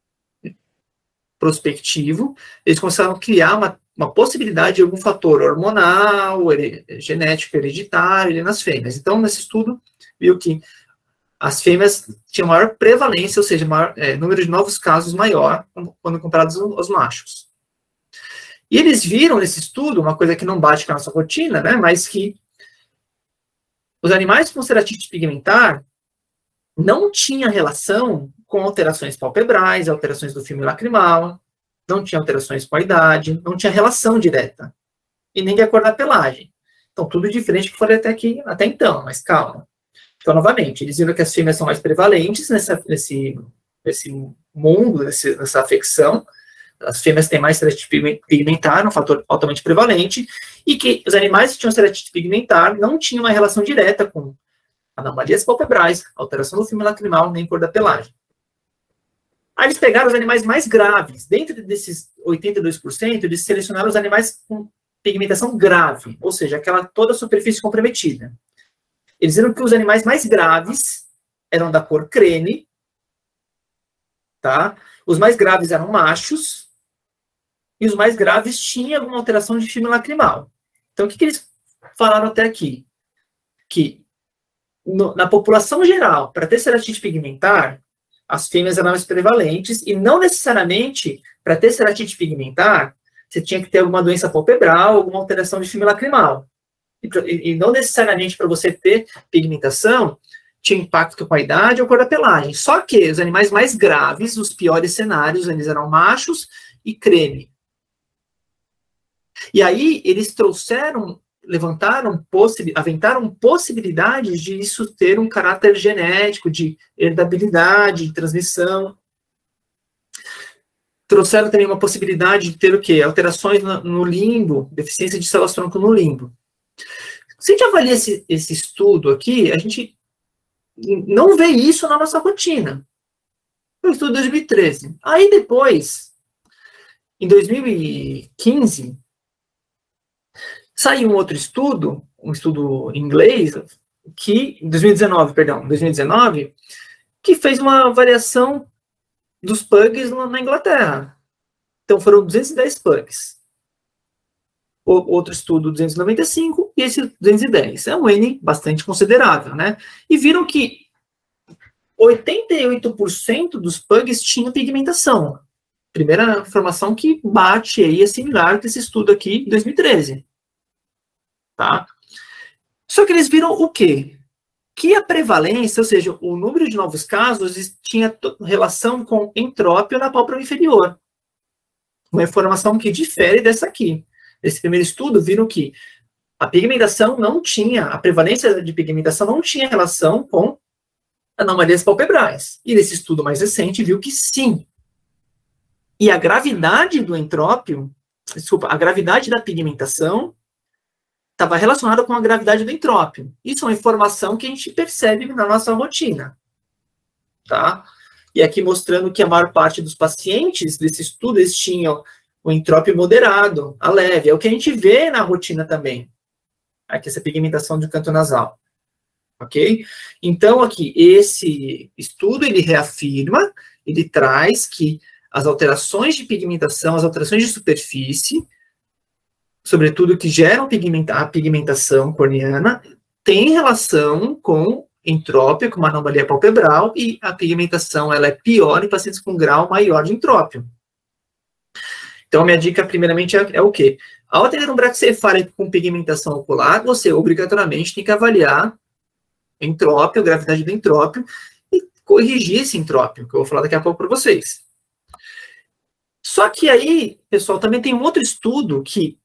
prospectivo, eles começaram a criar uma, uma possibilidade de algum fator hormonal, her, genético, hereditário nas fêmeas. Então, nesse estudo, viu que as fêmeas tinham maior prevalência, ou seja, maior, é, número de novos casos maior quando comparados aos machos. E eles viram nesse estudo, uma coisa que não bate com a nossa rotina, né, mas que os animais com ceratite pigmentar não tinham relação com alterações palpebrais, alterações do filme lacrimal, não tinha alterações com a idade, não tinha relação direta, e nem de acordo com a pelagem. Então, tudo diferente do que eu falei até, aqui, até então, mas calma. Então, novamente, eles viram que as fêmeas são mais prevalentes nessa, nesse, nesse mundo, nesse, nessa afecção. As fêmeas têm mais ceratite pigmentar, um fator altamente prevalente, e que os animais que tinham ceratite pigmentar não tinham uma relação direta com anomalias palpebrais, alteração do filme lacrimal, nem cor da pelagem. Aí eles pegaram os animais mais graves. Dentro desses oitenta e dois por cento, eles selecionaram os animais com pigmentação grave, ou seja, aquela toda a superfície comprometida. Eles viram que os animais mais graves eram da cor creme, tá? Os mais graves eram machos, e os mais graves tinham alguma alteração de filme lacrimal. Então, o que, que eles falaram até aqui? Que no, na população geral, para ter ceratite pigmentar, as fêmeas eram mais prevalentes, e não necessariamente, para ter ceratite pigmentar, você tinha que ter alguma doença palpebral, alguma alteração de filme lacrimal. E, e não necessariamente para você ter pigmentação, tinha impacto com a idade ou cor da pelagem. Só que os animais mais graves, os piores cenários, eles eram machos e creme. E aí eles trouxeram, levantaram, possi aventaram possibilidades de isso ter um caráter genético, de herdabilidade, de transmissão. Trouxeram também uma possibilidade de ter o quê? Alterações no, no limbo, deficiência de células-tronco no limbo. Se a gente avalia esse, esse estudo aqui, a gente não vê isso na nossa rotina. Foi o estudo de dois mil e treze. Aí depois, em dois mil e quinze, saiu um outro estudo, um estudo em inglês, que, dois mil e dezenove, perdão, dois mil e dezenove, que fez uma avaliação dos pugs na Inglaterra. Então foram duzentos e dez pugs. O outro estudo, duzentos e noventa e cinco, e esse duzentos e dez. É um N bastante considerável, né? E viram que oitenta e oito por cento dos pugs tinham pigmentação. Primeira informação que bate aí, é similar com esse estudo aqui, de dois mil e treze. Tá? Só que eles viram o quê? Que a prevalência, ou seja, o número de novos casos, tinha relação com entrópio na pálpebra inferior. Uma informação que difere dessa aqui. Nesse primeiro estudo, viram que a pigmentação não tinha, a prevalência de pigmentação não tinha relação com anomalias palpebrais. E nesse estudo mais recente, viu que sim. E a gravidade do entrópio, desculpa, a gravidade da pigmentação estava relacionada com a gravidade do entrópio. Isso é uma informação que a gente percebe na nossa rotina. Tá? E aqui mostrando que a maior parte dos pacientes desse estudo, eles tinham o entrópio moderado, a leve. É o que a gente vê na rotina também. Aqui, essa pigmentação do canto nasal. Ok? Então, aqui, esse estudo, ele reafirma, ele traz que as alterações de pigmentação, as alterações de superfície, sobretudo que geram pigmenta a pigmentação corneana, tem relação com entrópio, com uma anomalia palpebral, e a pigmentação ela é pior em pacientes com grau maior de entrópio. Então, a minha dica, primeiramente, é, é o quê? Ao ter um braquicefálico com pigmentação ocular, você obrigatoriamente tem que avaliar entrópio, gravidade do entrópio, e corrigir esse entrópio, que eu vou falar daqui a pouco para vocês. Só que aí, pessoal, também tem um outro estudo que,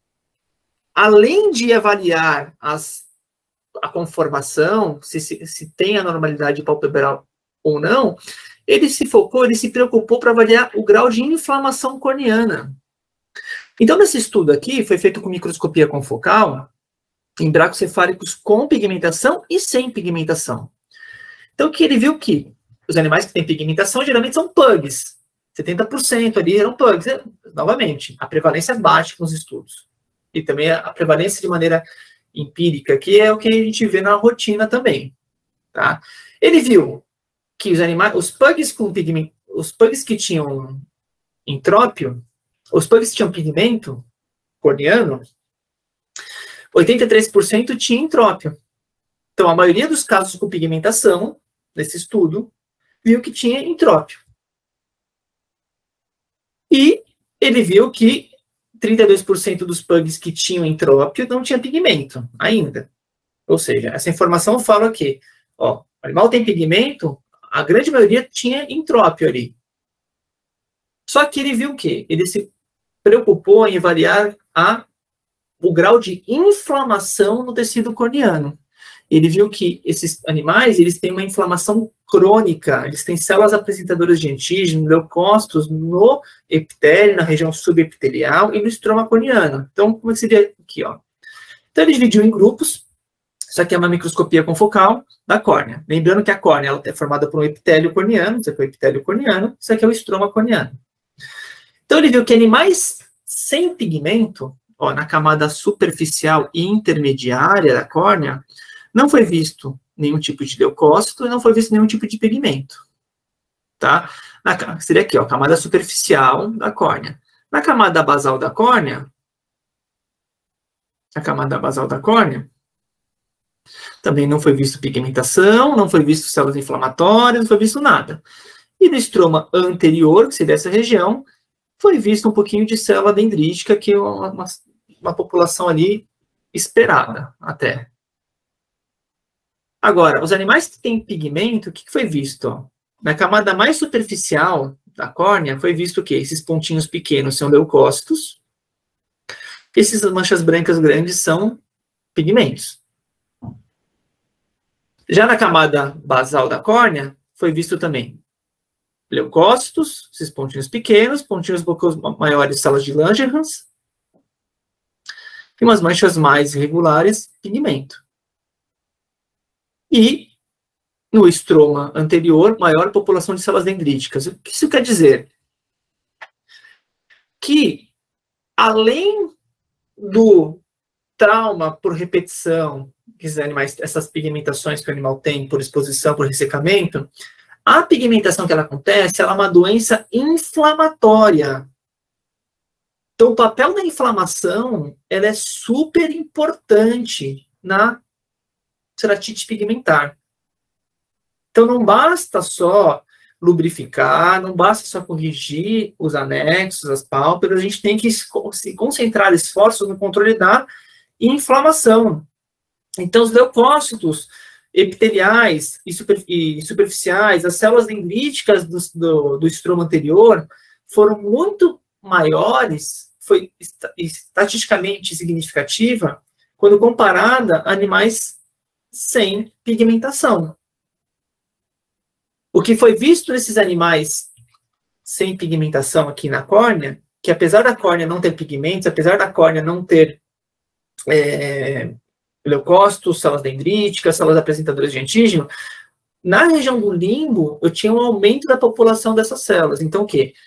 além de avaliar as, a conformação, se, se, se tem a normalidade palpebral ou não, ele se focou, ele se preocupou para avaliar o grau de inflamação corneana. Então, nesse estudo aqui, foi feito com microscopia confocal, em bracocefálicos com pigmentação e sem pigmentação. Então, que ele viu que os animais que têm pigmentação geralmente são pugs. setenta por cento ali eram pugs. Novamente, a prevalência bate com os estudos. E também a prevalência de maneira empírica, que é o que a gente vê na rotina também. Tá? Ele viu que os animais, os pugs com pigmento, os pugs que tinham entrópio, os pugs que tinham pigmento corneano, oitenta e três por cento tinha entrópio. Então, a maioria dos casos com pigmentação, nesse estudo, viu que tinha entrópio. E ele viu que trinta e dois por cento dos pugs que tinham entrópio não tinha pigmento ainda. Ou seja, essa informação fala que ó, o animal tem pigmento, a grande maioria tinha entrópio ali. Só que ele viu o quê? Ele se preocupou em avaliar a, o grau de inflamação no tecido corneano. Ele viu que esses animais, eles têm uma inflamação crônica, eles têm células apresentadoras de antígeno, leucócitos no epitélio, na região subepitelial e no estroma corneano. Então, como é que seria aqui, ó? Então, ele dividiu em grupos. Isso aqui é uma microscopia confocal da córnea. Lembrando que a córnea ela é formada por um epitélio corneano, isso aqui é o epitélio corneano, isso aqui é o estroma corneano. Então, ele viu que animais sem pigmento, ó, na camada superficial e intermediária da córnea, não foi visto nenhum tipo de leucócito e não foi visto nenhum tipo de pigmento. Tá? Na, seria aqui, ó, camada superficial da córnea. Na camada basal da córnea, a camada basal da córnea, também não foi visto pigmentação, não foi visto células inflamatórias, não foi visto nada. E no estroma anterior, que seria essa região, foi visto um pouquinho de célula dendrítica, que é uma, uma, uma população ali esperada até. Agora, os animais que têm pigmento, o que foi visto? Na camada mais superficial da córnea, foi visto que esses pontinhos pequenos são leucócitos, Essas manchas brancas grandes são pigmentos. Já na camada basal da córnea, foi visto também leucócitos, esses pontinhos pequenos, pontinhos um pouco maiores, células de Langerhans, e umas manchas mais irregulares, pigmento. E, no estroma anterior, maior população de células dendríticas. O que isso quer dizer? Que, além do trauma por repetição, que os animais, essas pigmentações que o animal tem por exposição, por ressecamento, a pigmentação que ela acontece, ela é uma doença inflamatória. Então, o papel da inflamação, ela é super importante na ceratite pigmentar. Então, não basta só lubrificar, não basta só corrigir os anexos, as pálpebras, a gente tem que se concentrar esforços no controle da inflamação. Então, os leucócitos epiteliais e, super, e superficiais, as células dendríticas do, do, do estroma anterior foram muito maiores, foi estatisticamente significativa, quando comparada a animais sem pigmentação. O que foi visto nesses animais sem pigmentação aqui na córnea, que apesar da córnea não ter pigmentos, apesar da córnea não ter é, leucócitos, células dendríticas, células apresentadoras de antígeno, na região do limbo, eu tinha um aumento da população dessas células. Então, o quê?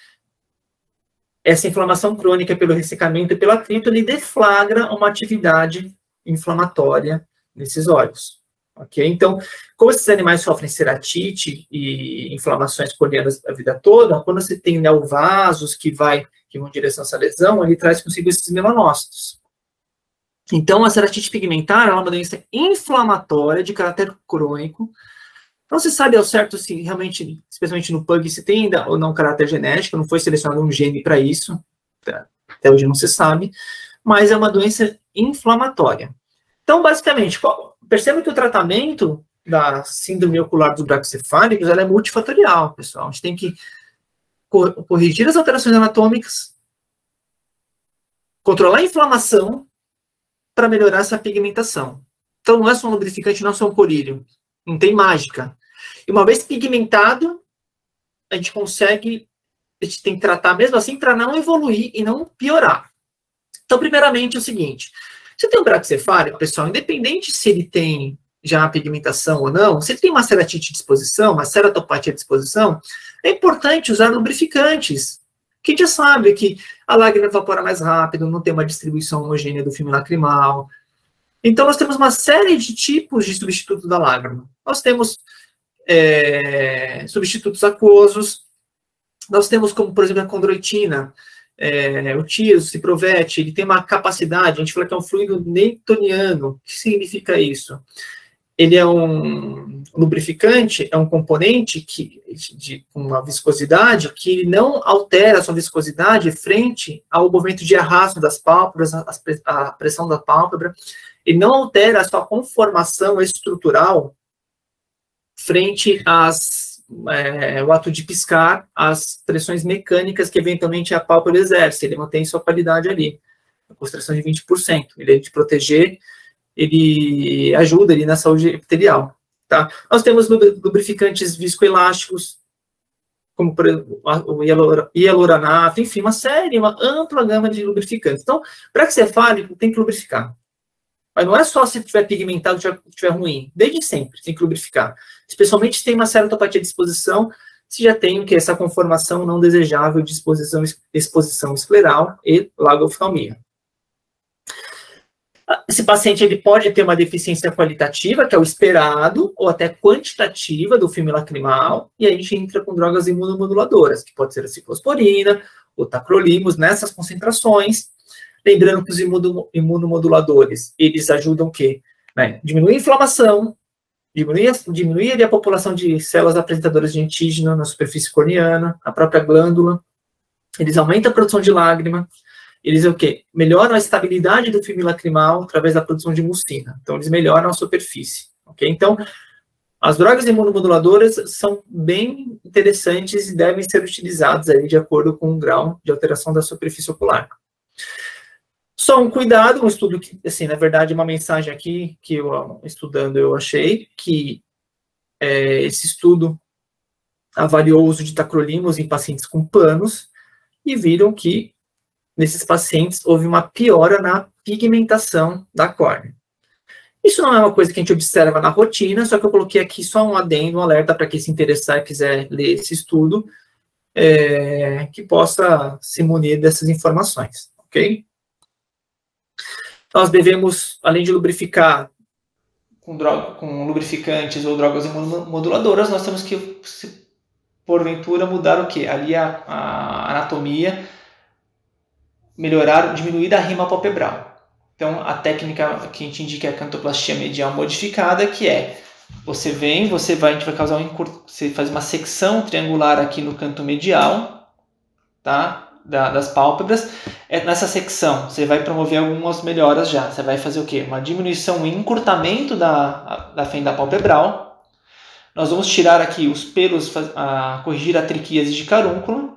Essa inflamação crônica pelo ressecamento e pelo atrito, ele deflagra uma atividade inflamatória nesses olhos. Ok? Então, como esses animais sofrem ceratite e inflamações corneanas a vida toda, quando você tem neovasos que, vai, que vão em direção a essa lesão, ele traz consigo esses melanócitos. Então, a ceratite pigmentar é uma doença inflamatória de caráter crônico. Não se sabe ao certo se realmente, especialmente no pug, se tem ainda ou não caráter genético, não foi selecionado um gene para isso, até hoje não se sabe, mas é uma doença inflamatória. Então, basicamente, perceba que o tratamento da síndrome ocular dos bracocefálicos ela é multifatorial, pessoal. A gente tem que corrigir as alterações anatômicas, controlar a inflamação para melhorar essa pigmentação. Então, não é só um lubrificante, não é só um colírio. Não tem mágica. E uma vez pigmentado, a gente consegue, a gente tem que tratar mesmo assim para não evoluir e não piorar. Então, primeiramente, é o seguinte. Você tem um bracocefálico, pessoal, independente se ele tem já a pigmentação ou não, se ele tem uma ceratite de exposição, uma ceratopatia de exposição, é importante usar lubrificantes. Que a gente já sabe que a lágrima evapora mais rápido, não tem uma distribuição homogênea do filme lacrimal. Então, nós temos uma série de tipos de substitutos da lágrima. Nós temos é, substitutos aquosos, nós temos como, por exemplo, a condroitina, é, o tiro, o ciprovete, ele tem uma capacidade, a gente fala que é um fluido newtoniano. O que significa isso? Ele é um lubrificante, é um componente que, de uma viscosidade que não altera a sua viscosidade frente ao movimento de arrasto das pálpebras, a pressão da pálpebra. Ele não altera a sua conformação estrutural frente às, é, o ato de piscar, as pressões mecânicas que eventualmente a pálpebra exerce. Ele mantém sua qualidade ali, a concentração de vinte por cento. Ele é de proteger, ele ajuda ali na saúde epitelial. Tá? Nós temos lubrificantes viscoelásticos, como por exemplo, o hialuranato, enfim, uma série, uma ampla gama de lubrificantes. Então, bracocefálico tem que lubrificar. Mas não é só se tiver pigmentado, se tiver ruim. Desde sempre tem que lubrificar. Especialmente se tem uma ceratopatia de exposição, se já tem que essa conformação não desejável de exposição, exposição escleral e lagoftalmia. Esse paciente ele pode ter uma deficiência qualitativa, que é o esperado, ou até quantitativa do filme lacrimal, e aí a gente entra com drogas imunomoduladoras, que pode ser a ciclosporina, o tacrolimus, nessas concentrações. Lembrando que os imunomoduladores, eles ajudam o quê? Né? Diminuir a inflamação, diminuir, diminuir a população de células apresentadoras de antígeno na superfície corneana, a própria glândula. Eles aumentam a produção de lágrima. Eles o quê? Melhoram a estabilidade do filme lacrimal através da produção de mucina. Então, eles melhoram a superfície. Okay? Então, as drogas imunomoduladoras são bem interessantes e devem ser utilizadas aí de acordo com o grau de alteração da superfície ocular. Só um cuidado, um estudo que, assim, na verdade, uma mensagem aqui que eu, estudando, eu achei que é, esse estudo avaliou o uso de tacrolimus em pacientes com panos e viram que, nesses pacientes, houve uma piora na pigmentação da córnea. Isso não é uma coisa que a gente observa na rotina, só que eu coloquei aqui só um adendo, um alerta para quem se interessar e quiser ler esse estudo, é, que possa se munir dessas informações, ok? Nós devemos, além de lubrificar com, droga, com lubrificantes ou drogas immunomoduladoras, nós temos que, se porventura, mudar o quê? Ali a, a anatomia, melhorar, diminuir a rima palpebral. Então, a técnica que a gente indica é a cantoplastia medial modificada, que é, você vem, você vai, a gente vai causar um encur... você faz uma secção triangular aqui no canto medial, tá? Da, das pálpebras. É, nessa secção, você vai promover algumas melhoras já. Você vai fazer o quê? Uma diminuição e encurtamento da, da fenda palpebral. Nós vamos tirar aqui os pelos, a, corrigir a triquíase de carúncula.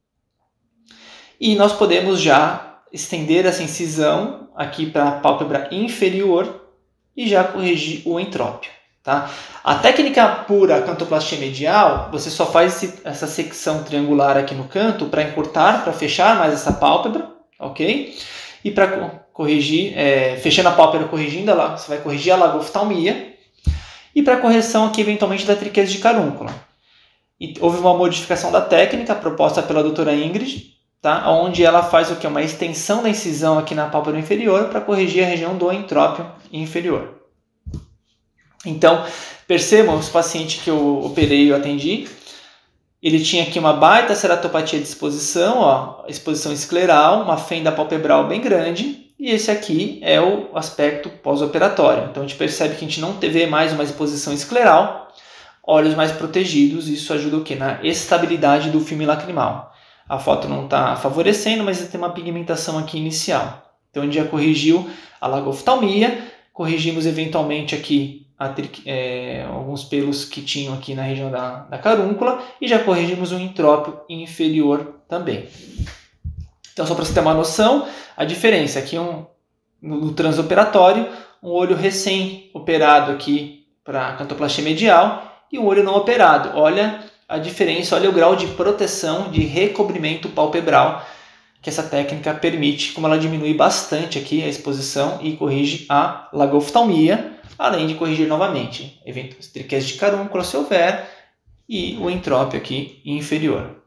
E nós podemos já estender essa incisão aqui para a pálpebra inferior e já corrigir o entrópio. Tá? A técnica pura cantoplastia medial, você só faz esse, essa secção triangular aqui no canto para encurtar, para fechar mais essa pálpebra, ok? E para corrigir, é, fechando a pálpebra, corrigindo ela, você vai corrigir a lagoftalmia. E para correção aqui, eventualmente, da triquíase de carúncula. E houve uma modificação da técnica proposta pela doutora Ingrid, tá? Onde ela faz o que? Uma extensão da incisão aqui na pálpebra inferior para corrigir a região do entrópio inferior. Então, percebam, os pacientes que eu operei e eu atendi, ele tinha aqui uma baita ceratopatia de exposição, ó, exposição escleral, uma fenda palpebral bem grande, e esse aqui é o aspecto pós-operatório. Então, a gente percebe que a gente não vê mais uma exposição escleral, olhos mais protegidos, isso ajuda o quê? Na estabilidade do filme lacrimal. A foto não está favorecendo, mas tem uma pigmentação aqui inicial. Então, a gente já corrigiu a lagoftalmia, corrigimos eventualmente aqui a, é, alguns pelos que tinham aqui na região da, da carúncula e já corrigimos o entrópio inferior também. Então, só para você ter uma noção, a diferença aqui um, no, no transoperatório, um olho recém-operado aqui para cantoplastia medial e um olho não operado. Olha a diferença, olha o grau de proteção, de recobrimento palpebral que essa técnica permite, como ela diminui bastante aqui a exposição e corrige a lagoftalmia, além de corrigir novamente eventos triquíase de carúncula, se houver, e o entrópio aqui inferior.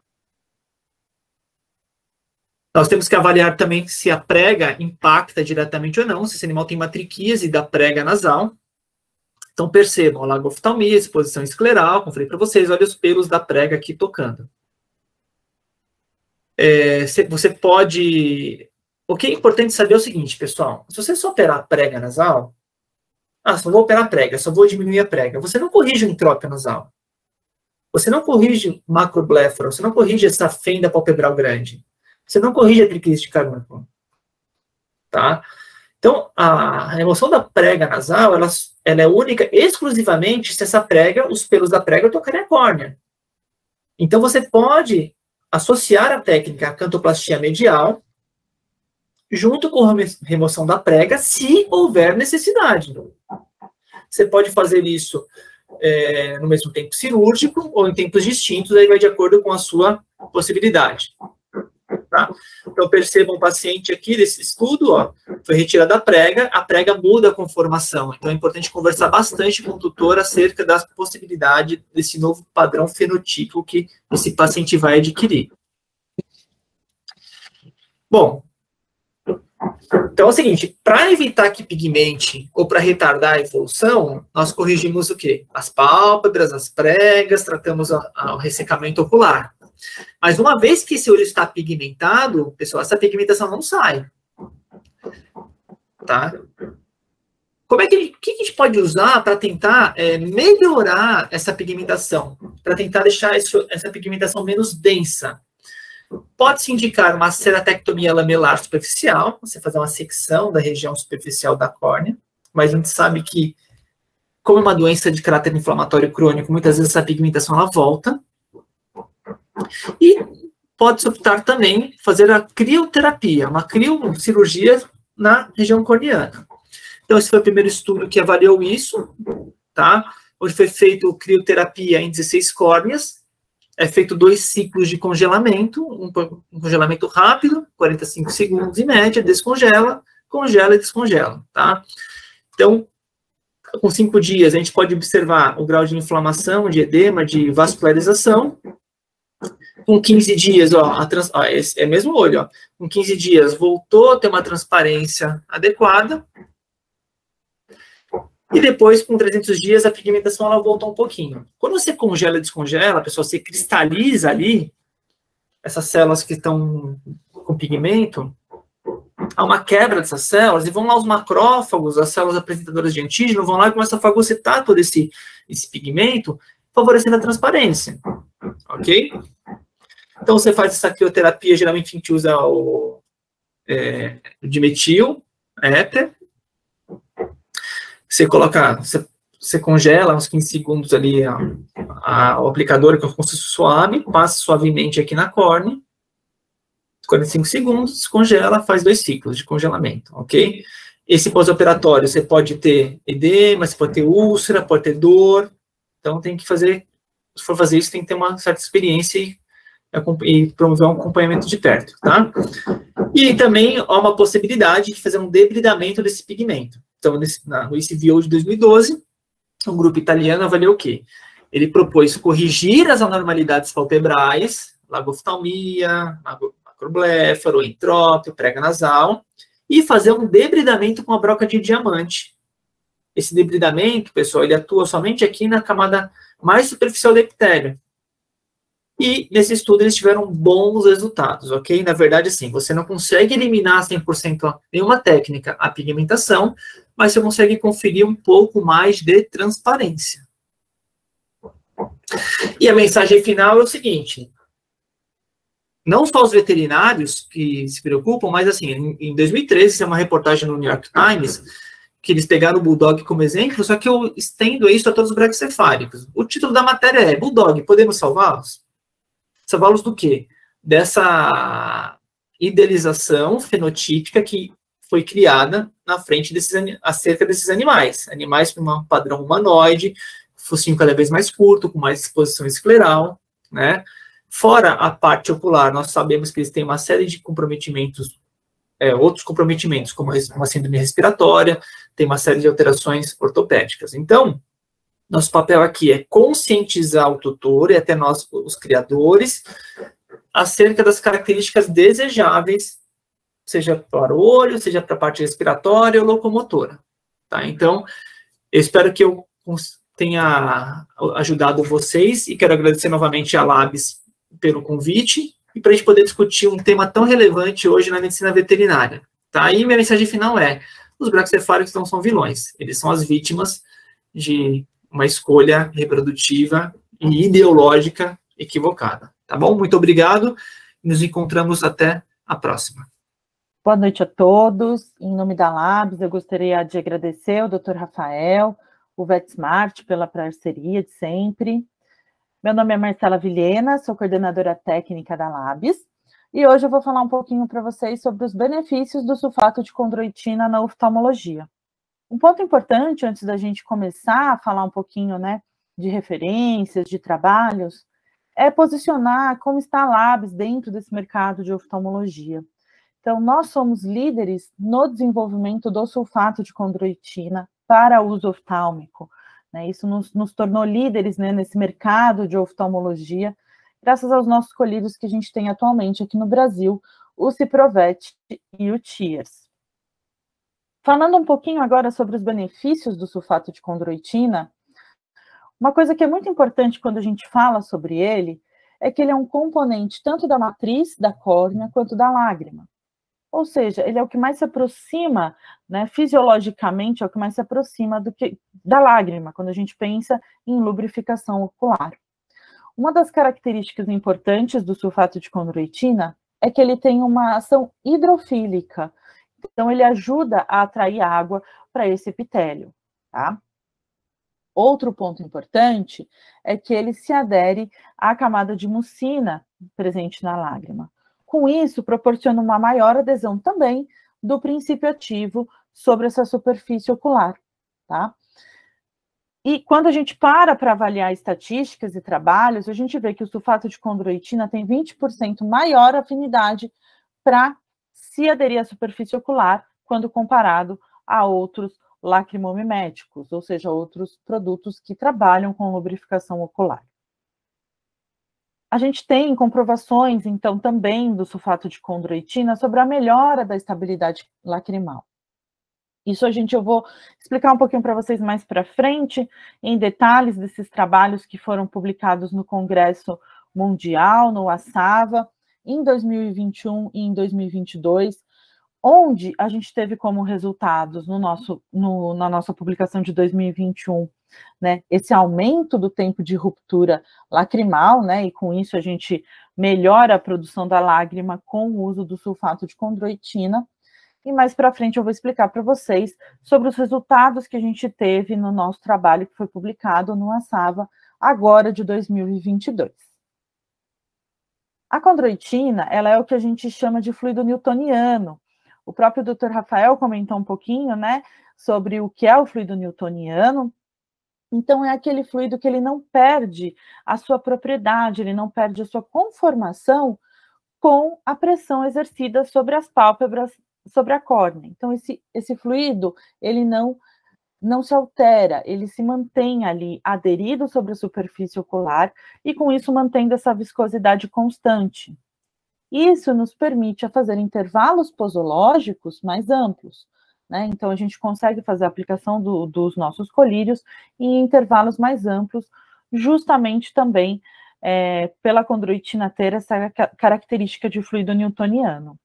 Nós temos que avaliar também se a prega impacta diretamente ou não, se esse animal tem uma triquíase da prega nasal. Então percebam, a lagoftalmia, exposição escleral, como falei para vocês, olha os pelos da prega aqui tocando. É, você pode... O que é importante saber é o seguinte, pessoal, se você só operar a prega nasal, ah, só vou operar a prega, só vou diminuir a prega. Você não corrige o entrópio nasal. Você não corrige macrobléfora, você não corrige essa fenda palpebral grande. Você não corrige a triquíase de carúncula. Tá? Então, a remoção da prega nasal, ela, ela é única exclusivamente se essa prega, os pelos da prega tocarem a córnea. Então, você pode associar a técnica à cantoplastia medial junto com a remoção da prega, se houver necessidade. Você pode fazer isso é, no mesmo tempo cirúrgico ou em tempos distintos, aí vai de acordo com a sua possibilidade. Tá? Então, percebam o paciente aqui desse estudo, ó, foi retirada a prega, a prega muda a conformação. Então, é importante conversar bastante com o tutor acerca da possibilidade desse novo padrão fenotípico que esse paciente vai adquirir. Bom, então é o seguinte, para evitar que pigmente ou para retardar a evolução, nós corrigimos o quê? As pálpebras, as pregas, tratamos a, a, o ressecamento ocular. Mas uma vez que esse olho está pigmentado, pessoal, essa pigmentação não sai. Tá? Como é que, o que a gente pode usar para tentar é, melhorar essa pigmentação? Para tentar deixar isso, essa pigmentação menos densa? Pode-se indicar uma ceratectomia lamelar superficial, você fazer uma secção da região superficial da córnea, mas a gente sabe que, como é uma doença de caráter inflamatório crônico, muitas vezes essa pigmentação ela volta. E pode-se optar também fazer a crioterapia, uma criocirurgia na região corneana. Então, esse foi o primeiro estudo que avaliou isso, tá? Onde foi feito crioterapia em dezesseis córneas, é feito dois ciclos de congelamento, um, um congelamento rápido, quarenta e cinco segundos em média, descongela, congela e descongela, tá? Então, com cinco dias, a gente pode observar o grau de inflamação, de edema, de vascularização. Com quinze dias, ó, a trans, ó, esse é o mesmo olho, ó, com quinze dias voltou a ter uma transparência adequada. E depois, com trezentos dias, a pigmentação ela voltou um pouquinho. Quando você congela e descongela, pessoal, você cristaliza ali essas células que estão com pigmento, há uma quebra dessas células, e vão lá os macrófagos, as células apresentadoras de antígeno, vão lá e começam a fagocitar todo esse, esse pigmento, favorecendo a transparência. Ok? Então, você faz essa crioterapia, geralmente a gente usa o é, dimetil, éter. Você coloca, você, você congela uns quinze segundos ali a, a, o aplicador com como se fosse suave, passa suavemente aqui na córnea, quarenta e cinco segundos, descongela, faz dois ciclos de congelamento, ok? Esse pós-operatório, você pode ter edema, você pode ter úlcera, pode ter dor, então tem que fazer, se for fazer isso, tem que ter uma certa experiência e, e promover um acompanhamento de perto, tá? E também há uma possibilidade de fazer um debridamento desse pigmento. Então, nesse, na, no I C V O de dois mil e doze, um grupo italiano avaliou o quê? Ele propôs corrigir as anormalidades palpebrais, lagoftalmia, macrobléfaro, entrópio, prega nasal, e fazer um debridamento com a broca de diamante. Esse debridamento, pessoal, ele atua somente aqui na camada mais superficial do epitélio. E, nesse estudo, eles tiveram bons resultados, ok? Na verdade, assim, você não consegue eliminar cem por cento nenhuma técnica a pigmentação, mas você consegue conferir um pouco mais de transparência. E a mensagem final é o seguinte: não só os veterinários que se preocupam, mas, assim, em dois mil e treze, isso é uma reportagem no New York Times, que eles pegaram o Bulldog como exemplo, só que eu estendo isso a todos os braquicefálicos. O título da matéria é: Bulldog, podemos salvá-los? Salvá-los do quê? Dessa idealização fenotípica que foi criada na frente desses, acerca desses animais. Animais com um padrão humanoide, focinho cada vez mais curto, com mais exposição escleral, né? Fora a parte ocular, nós sabemos que eles têm uma série de comprometimentos, é, outros comprometimentos, como uma síndrome respiratória, tem uma série de alterações ortopédicas. Então, nosso papel aqui é conscientizar o tutor e até nós, os criadores, acerca das características desejáveis, seja para o olho, seja para a parte respiratória ou locomotora. Tá? Então, eu espero que eu tenha ajudado vocês e quero agradecer novamente a Labs pelo convite e para a gente poder discutir um tema tão relevante hoje na medicina veterinária. Tá? E minha mensagem final é: os braquicefálicos não são vilões, eles são as vítimas de uma escolha reprodutiva e ideológica equivocada. Tá bom? Muito obrigado. Nos encontramos até a próxima. Boa noite a todos. Em nome da Labs, eu gostaria de agradecer ao doutor Rafael, o VetSmart, pela parceria de sempre. Meu nome é Marcela Vilhena, sou coordenadora técnica da Labs, e hoje eu vou falar um pouquinho para vocês sobre os benefícios do sulfato de condroitina na oftalmologia. Um ponto importante, antes da gente começar a falar um pouquinho, né, de referências, de trabalhos, é posicionar como está a Labs dentro desse mercado de oftalmologia. Então, nós somos líderes no desenvolvimento do sulfato de condroitina para uso oftálmico, né? Isso nos, nos tornou líderes, né, nesse mercado de oftalmologia, graças aos nossos colírios que a gente tem atualmente aqui no Brasil, o Ciprovet e o Tears. Falando um pouquinho agora sobre os benefícios do sulfato de condroitina, uma coisa que é muito importante quando a gente fala sobre ele é que ele é um componente tanto da matriz da córnea quanto da lágrima. Ou seja, ele é o que mais se aproxima, né, fisiologicamente, é o que mais se aproxima do que, da lágrima, quando a gente pensa em lubrificação ocular. Uma das características importantes do sulfato de condroitina é que ele tem uma ação hidrofílica. Então, ele ajuda a atrair água para esse epitélio, tá? Outro ponto importante é que ele se adere à camada de mucina presente na lágrima. Com isso, proporciona uma maior adesão também do princípio ativo sobre essa superfície ocular, tá? E quando a gente para para avaliar estatísticas e trabalhos, a gente vê que o sulfato de condroitina tem vinte por cento maior afinidade para se aderir à superfície ocular quando comparado a outros lacrimomiméticos, ou seja, outros produtos que trabalham com lubrificação ocular. A gente tem comprovações, então, também do sulfato de condroitina sobre a melhora da estabilidade lacrimal. Isso a gente, eu vou explicar um pouquinho para vocês mais para frente, em detalhes desses trabalhos que foram publicados no Congresso Mundial, no ASAVA, em dois mil e vinte e um e em dois mil e vinte e dois, onde a gente teve como resultados, no nosso, no, na nossa publicação de dois mil e vinte e um, né, esse aumento do tempo de ruptura lacrimal, né, e com isso a gente melhora a produção da lágrima com o uso do sulfato de condroitina. E mais para frente eu vou explicar para vocês sobre os resultados que a gente teve no nosso trabalho que foi publicado no ASAVA agora de dois mil e vinte e dois. A condroitina, ela é o que a gente chama de fluido newtoniano. O próprio doutor Rafael comentou um pouquinho, né, sobre o que é o fluido newtoniano. Então, é aquele fluido que ele não perde a sua propriedade, ele não perde a sua conformação com a pressão exercida sobre as pálpebras, sobre a córnea. Então, esse, esse fluido, ele não, não se altera, ele se mantém ali aderido sobre a superfície ocular e, com isso, mantendo essa viscosidade constante. Isso nos permite a fazer intervalos posológicos mais amplos, né? Então, a gente consegue fazer a aplicação do, dos nossos colírios em intervalos mais amplos, justamente também é, pela condroitina ter essa característica de fluido newtoniano.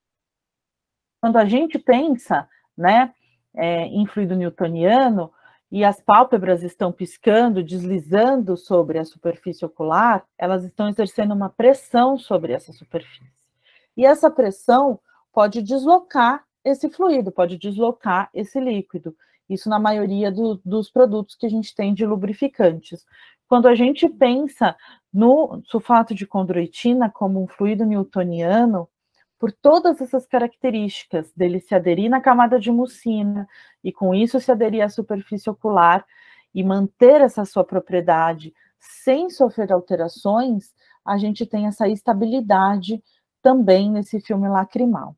Quando a gente pensa, né, é, em fluido newtoniano e as pálpebras estão piscando, deslizando sobre a superfície ocular, elas estão exercendo uma pressão sobre essa superfície. E essa pressão pode deslocar esse fluido, pode deslocar esse líquido. Isso na maioria do, dos produtos que a gente tem de lubrificantes. Quando a gente pensa no sulfato de condroitina como um fluido newtoniano, por todas essas características dele se aderir na camada de mucina e com isso se aderir à superfície ocular e manter essa sua propriedade sem sofrer alterações, a gente tem essa estabilidade também nesse filme lacrimal.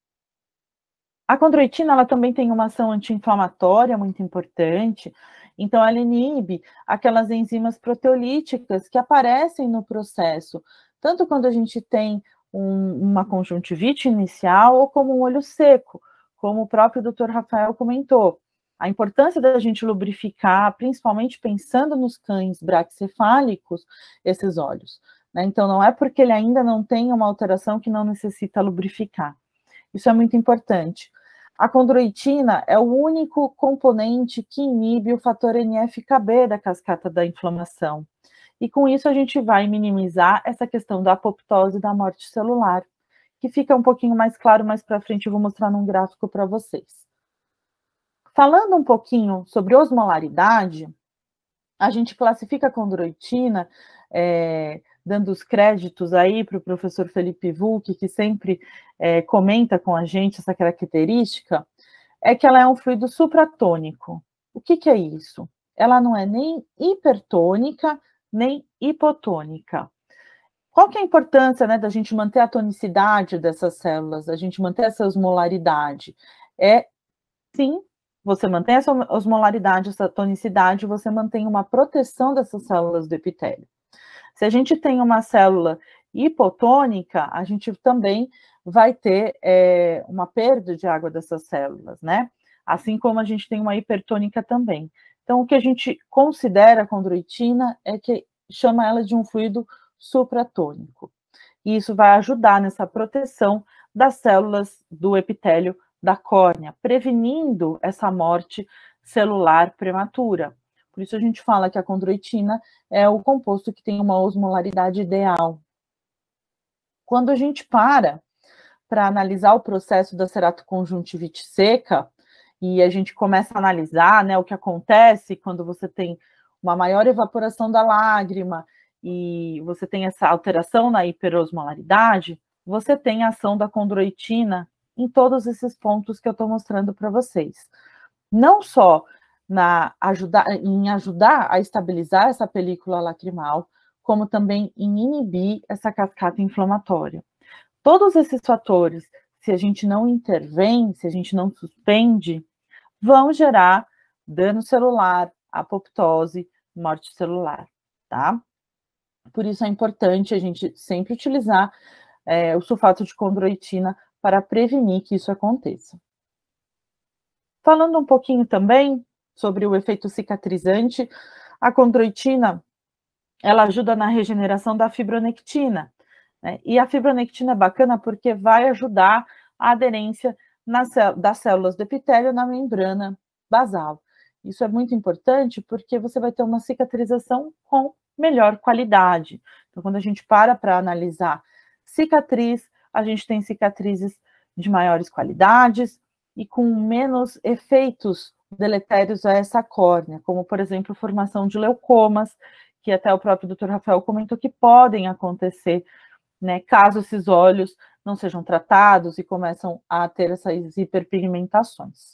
A condroitina, ela também tem uma ação anti-inflamatória muito importante, então ela inibe aquelas enzimas proteolíticas que aparecem no processo, tanto quando a gente tem Um, uma conjuntivite inicial ou como um olho seco, como o próprio doutor Rafael comentou. A importância da gente lubrificar, principalmente pensando nos cães braquicefálicos, esses olhos, né? Então, não é porque ele ainda não tem uma alteração que não necessita lubrificar. Isso é muito importante. A condroitina é o único componente que inibe o fator N F K B da cascata da inflamação. E com isso a gente vai minimizar essa questão da apoptose e da morte celular, que fica um pouquinho mais claro mais para frente, eu vou mostrar num gráfico para vocês. Falando um pouquinho sobre osmolaridade, a gente classifica a condroitina, é, dando os créditos aí para o professor Felipe Vulck, que sempre é, comenta com a gente essa característica, é que ela é um fluido supratônico. O que, que é isso? Ela não é nem hipertônica, nem hipotônica. Qual que é a importância, né, da gente manter a tonicidade dessas células, a gente manter essa osmolaridade? É, sim, você mantém essa osmolaridade, essa tonicidade, você mantém uma proteção dessas células do epitélio. Se a gente tem uma célula hipotônica, a gente também vai ter é, uma perda de água dessas células, né? Assim como a gente tem uma hipertônica também. Então, o que a gente considera a condroitina é que chama ela de um fluido supratônico. E isso vai ajudar nessa proteção das células do epitélio da córnea, prevenindo essa morte celular prematura. Por isso a gente fala que a condroitina é o composto que tem uma osmolaridade ideal. Quando a gente para para analisar o processo da ceratoconjuntivite seca, e a gente começa a analisar, né, o que acontece quando você tem uma maior evaporação da lágrima e você tem essa alteração na hiperosmolaridade, você tem a ação da condroitina em todos esses pontos que eu estou mostrando para vocês. Não só na ajudar, em ajudar a estabilizar essa película lacrimal, como também em inibir essa cascata inflamatória. Todos esses fatores, se a gente não intervém, se a gente não suspende, vão gerar dano celular, apoptose, morte celular, tá? Por isso é importante a gente sempre utilizar é, o sulfato de condroitina para prevenir que isso aconteça. Falando um pouquinho também sobre o efeito cicatrizante, a condroitina, ela ajuda na regeneração da fibronectina, né? E a fibronectina é bacana porque vai ajudar a aderência nas, das células do epitélio na membrana basal. Isso é muito importante porque você vai ter uma cicatrização com melhor qualidade. Então, quando a gente para para analisar cicatriz, a gente tem cicatrizes de maiores qualidades e com menos efeitos deletérios a essa córnea, como, por exemplo, formação de leucomas, que até o próprio doutor Rafael comentou que podem acontecer, né, caso esses olhos não sejam tratados e começam a ter essas hiperpigmentações.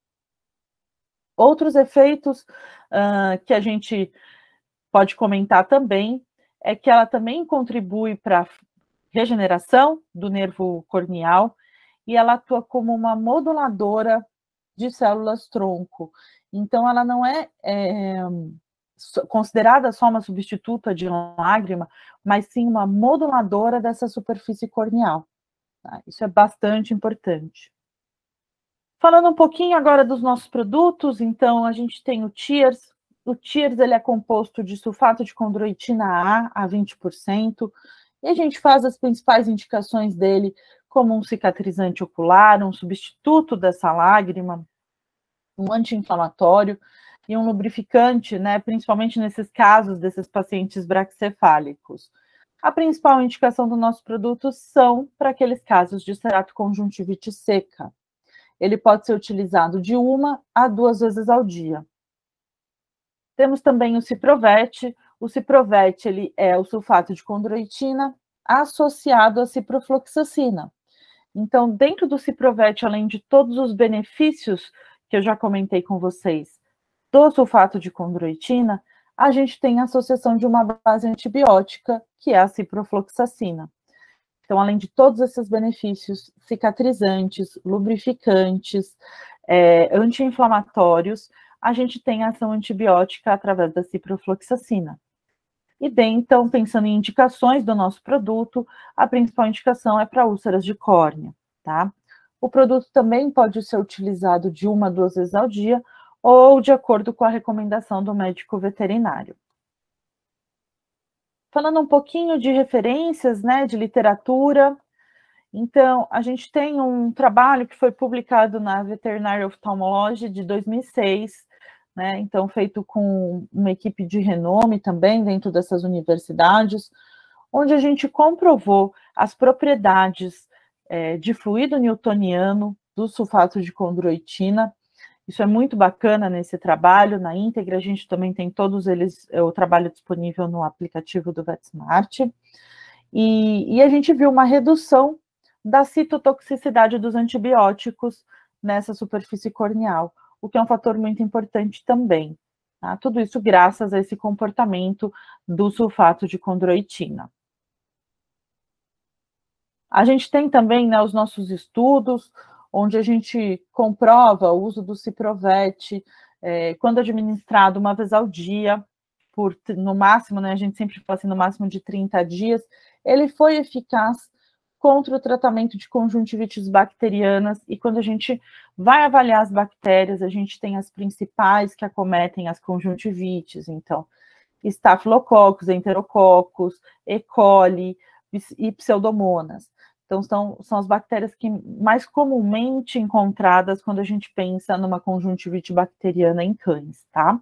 Outros efeitos uh, que a gente pode comentar também é que ela também contribui para a regeneração do nervo corneal e ela atua como uma moduladora de células-tronco. Então, ela não é, é considerada só uma substituta de lágrima, mas sim uma moduladora dessa superfície corneal. Tá? Isso é bastante importante. Falando um pouquinho agora dos nossos produtos, então, a gente tem o Tears. O Tears, ele é composto de sulfato de condroitina A a vinte por cento, e a gente faz as principais indicações dele como um cicatrizante ocular, um substituto dessa lágrima, um anti-inflamatório e um lubrificante, né, principalmente nesses casos desses pacientes braquicefálicos. A principal indicação do nosso produto são para aqueles casos de ceratoconjuntivite seca. Ele pode ser utilizado de uma a duas vezes ao dia. Temos também o Ciprovete. O Ciprovete, ele é o sulfato de condroitina associado à ciprofloxacina. Então, dentro do Ciprovete, além de todos os benefícios que eu já comentei com vocês do sulfato de condroitina, a gente tem a associação de uma base antibiótica, que é a ciprofloxacina. Então, além de todos esses benefícios cicatrizantes, lubrificantes, é, anti-inflamatórios, a gente tem a ação antibiótica através da ciprofloxacina. E bem, então, pensando em indicações do nosso produto, a principal indicação é para úlceras de córnea, tá? O produto também pode ser utilizado de uma a duas vezes ao dia, ou de acordo com a recomendação do médico veterinário. Falando um pouquinho de referências, né, de literatura, então, a gente tem um trabalho que foi publicado na Veterinary Ophthalmology de dois mil e seis, né, então feito com uma equipe de renome também dentro dessas universidades, onde a gente comprovou as propriedades é, de fluido newtoniano do sulfato de condroitina. Isso é muito bacana nesse trabalho, na íntegra, a gente também tem todos eles, o trabalho disponível no aplicativo do VetSmart, e, e a gente viu uma redução da citotoxicidade dos antibióticos nessa superfície corneal, o que é um fator muito importante também. Tá? Tudo isso graças a esse comportamento do sulfato de condroitina. A gente tem também, né, os nossos estudos, onde a gente comprova o uso do Ciprovete, é, quando administrado uma vez ao dia, por, no máximo, né, a gente sempre fala assim, no máximo de trinta dias, ele foi eficaz contra o tratamento de conjuntivites bacterianas, e quando a gente vai avaliar as bactérias, a gente tem as principais que acometem as conjuntivites, então, Staphylococcus, Enterococcus, E. coli e Pseudomonas. Então, são, são as bactérias que mais comumente encontradas quando a gente pensa numa conjuntivite bacteriana em cães, tá?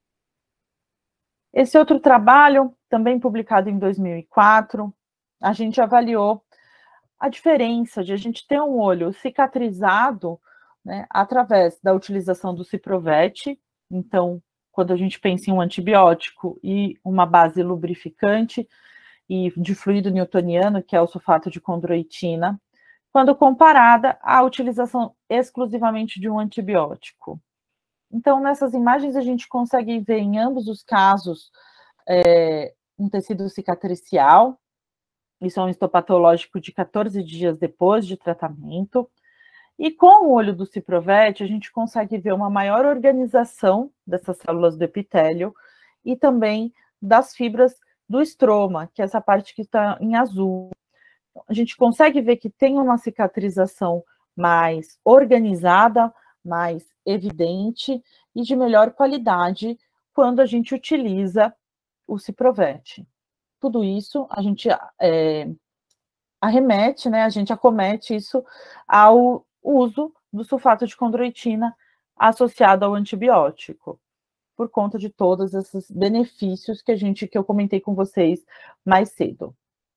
Esse outro trabalho, também publicado em dois mil e quatro, a gente avaliou a diferença de a gente ter um olho cicatrizado, né, através da utilização do Ciprovete. Então, quando a gente pensa em um antibiótico e uma base lubrificante, e de fluido newtoniano, que é o sulfato de condroitina, quando comparada à utilização exclusivamente de um antibiótico. Então, nessas imagens, a gente consegue ver em ambos os casos é, um tecido cicatricial, isso é um histopatológico de quatorze dias depois de tratamento, e com o olho do Ciprovete, a gente consegue ver uma maior organização dessas células do epitélio e também das fibras do estroma, que é essa parte que está em azul. A gente consegue ver que tem uma cicatrização mais organizada, mais evidente e de melhor qualidade quando a gente utiliza o Ciprovete. Tudo isso a gente é, arremete, né, a gente acomete isso ao uso do sulfato de condroitina associado ao antibiótico, por conta de todos esses benefícios que a gente que eu comentei com vocês mais cedo.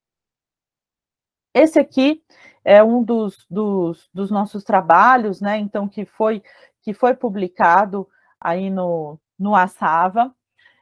Esse aqui é um dos, dos, dos nossos trabalhos, né, então, que foi, que foi publicado aí no, no ASAVA,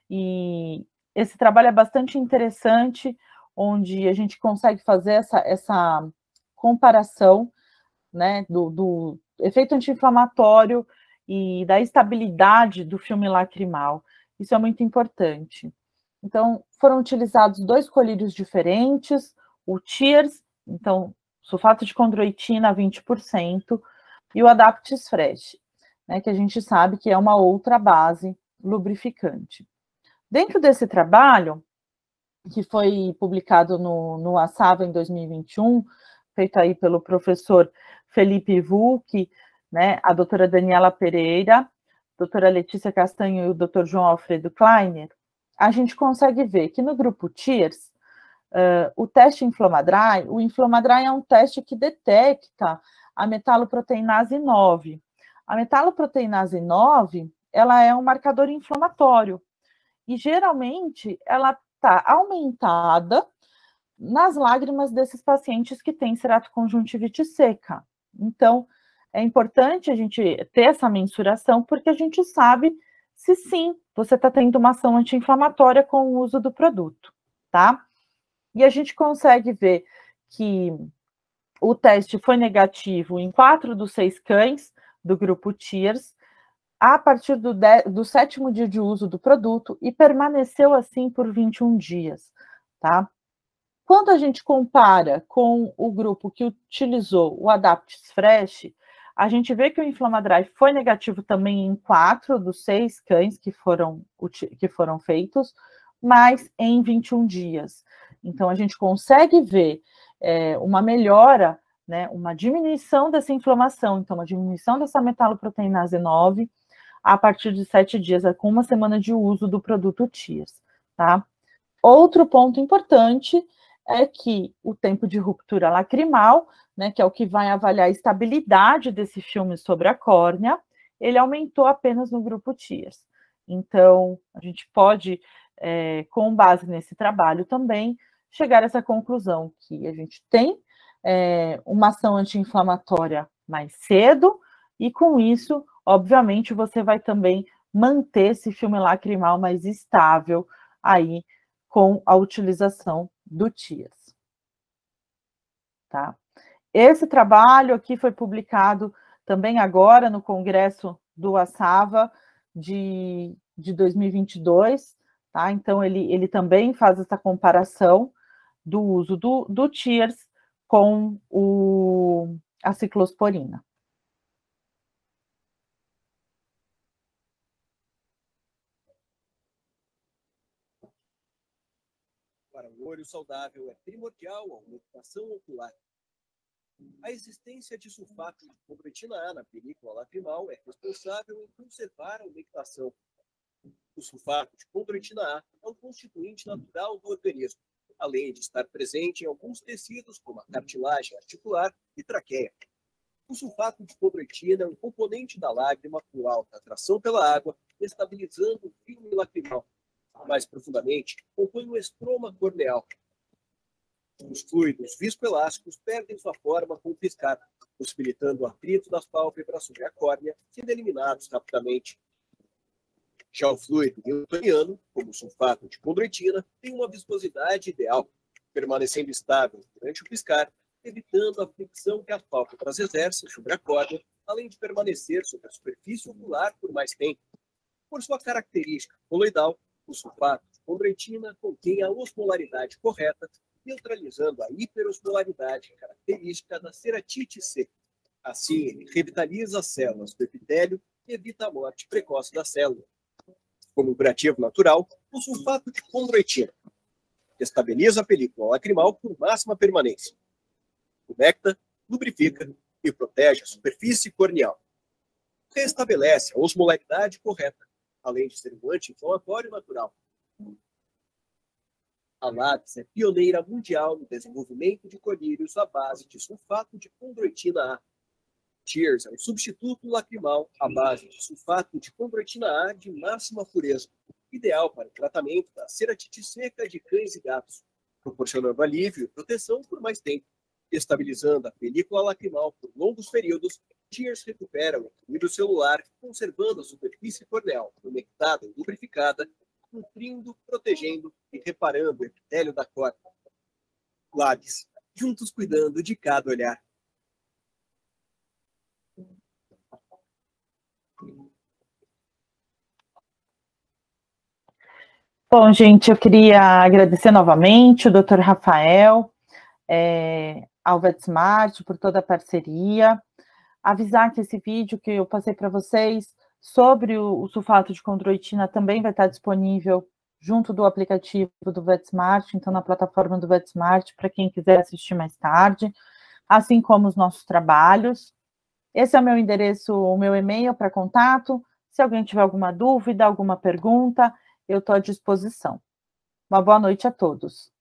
e esse trabalho é bastante interessante, onde a gente consegue fazer essa, essa comparação, né, do, do efeito anti-inflamatório e da estabilidade do filme lacrimal. Isso é muito importante. Então, foram utilizados dois colírios diferentes, o Tears, então, sulfato de condroitina vinte por cento, e o Adaptis Fresh, né, que a gente sabe que é uma outra base lubrificante. Dentro desse trabalho, que foi publicado no, no ASAVA em dois mil e vinte e um, feito aí pelo professor Felipe Vulck, né, a doutora Daniela Pereira, a doutora Letícia Castanho e o doutor João Alfredo Kleiner, a gente consegue ver que no grupo Tears, uh, o teste Inflamadry, o Inflamadry é um teste que detecta a metaloproteinase nove. A metaloproteinase nove, ela é um marcador inflamatório, e geralmente ela está aumentada nas lágrimas desses pacientes que têm ceratoconjuntivite seca. Então, é importante a gente ter essa mensuração, porque a gente sabe se sim, você está tendo uma ação anti-inflamatória com o uso do produto, tá? E a gente consegue ver que o teste foi negativo em quatro dos seis cães do grupo Tears, a partir do, de, do sétimo dia de uso do produto, e permaneceu assim por vinte e um dias, tá? Quando a gente compara com o grupo que utilizou o Adaptis Fresh, a gente vê que o Inflamadry foi negativo também em quatro dos seis cães que foram, que foram feitos, mas em vinte e um dias. Então, a gente consegue ver é, uma melhora, né, uma diminuição dessa inflamação, então, uma diminuição dessa metaloproteinase nove a partir de sete dias, com uma semana de uso do produto Tears, tá? Outro ponto importante é que o tempo de ruptura lacrimal, né, que é o que vai avaliar a estabilidade desse filme sobre a córnea, ele aumentou apenas no grupo Tears. Então, a gente pode, é, com base nesse trabalho também, chegar a essa conclusão que a gente tem é, uma ação anti-inflamatória mais cedo, e com isso, obviamente, você vai também manter esse filme lacrimal mais estável aí com a utilização do Tears. Tá? Esse trabalho aqui foi publicado também agora no Congresso do ASAVA de, de dois mil e vinte e dois, tá? Então, ele, ele também faz essa comparação do uso do, do Tears com o, a ciclosporina. Para um olho saudável, é primordial a umectação ocular. A existência de sulfato de condroitina A na película lacrimal é responsável em conservar a umectação. O sulfato de condroitina A é um constituinte natural do organismo, além de estar presente em alguns tecidos, como a cartilagem articular e traqueia. O sulfato de condroitina é um componente da lágrima com alta atração pela água, estabilizando o filme lacrimal. Mais profundamente, compõe o estroma corneal. Os fluidos viscoelásticos perdem sua forma com o piscar, possibilitando o atrito das pálpebras sobre a córnea, sendo eliminados rapidamente. Já o fluido newtoniano, como o sulfato de condroitina, tem uma viscosidade ideal, permanecendo estável durante o piscar evitando a fricção que a pálpebras exercem sobre a córnea, além de permanecer sobre a superfície ocular por mais tempo. Por sua característica coloidal, o sulfato de condroitina contém a osmolaridade correta, neutralizando a hiperosmolaridade característica da ceratite C. Assim, ele revitaliza as células do epitélio e evita a morte precoce da célula. Como curativo natural, o sulfato de condroitina estabiliza a película lacrimal por máxima permanência. Humecta, lubrifica e protege a superfície corneal. Restabelece a osmolaridade correta, além de ser um anti-inflamatório natural. A Labs é pioneira mundial no desenvolvimento de colírios à base de sulfato de condroitina A. Tears é um substituto lacrimal à base de sulfato de condroitina A de máxima pureza, ideal para o tratamento da ceratite seca de cães e gatos, proporcionando alívio e proteção por mais tempo. Estabilizando a película lacrimal por longos períodos, Tears recupera o equilíbrio celular, conservando a superfície corneal umectada e lubrificada, nutrindo, protegendo e reparando o epitélio da córnea. Labs, juntos cuidando de cada olhar. Bom, gente, eu queria agradecer novamente o doutor Rafael, é, ao VetSmart por toda a parceria, avisar que esse vídeo que eu passei para vocês sobre o, o sulfato de condroitina também vai estar disponível junto do aplicativo do VetSmart, então na plataforma do VetSmart, para quem quiser assistir mais tarde, assim como os nossos trabalhos. Esse é o meu endereço, o meu e-mail para contato. Se alguém tiver alguma dúvida, alguma pergunta, eu estou à disposição. Uma boa noite a todos.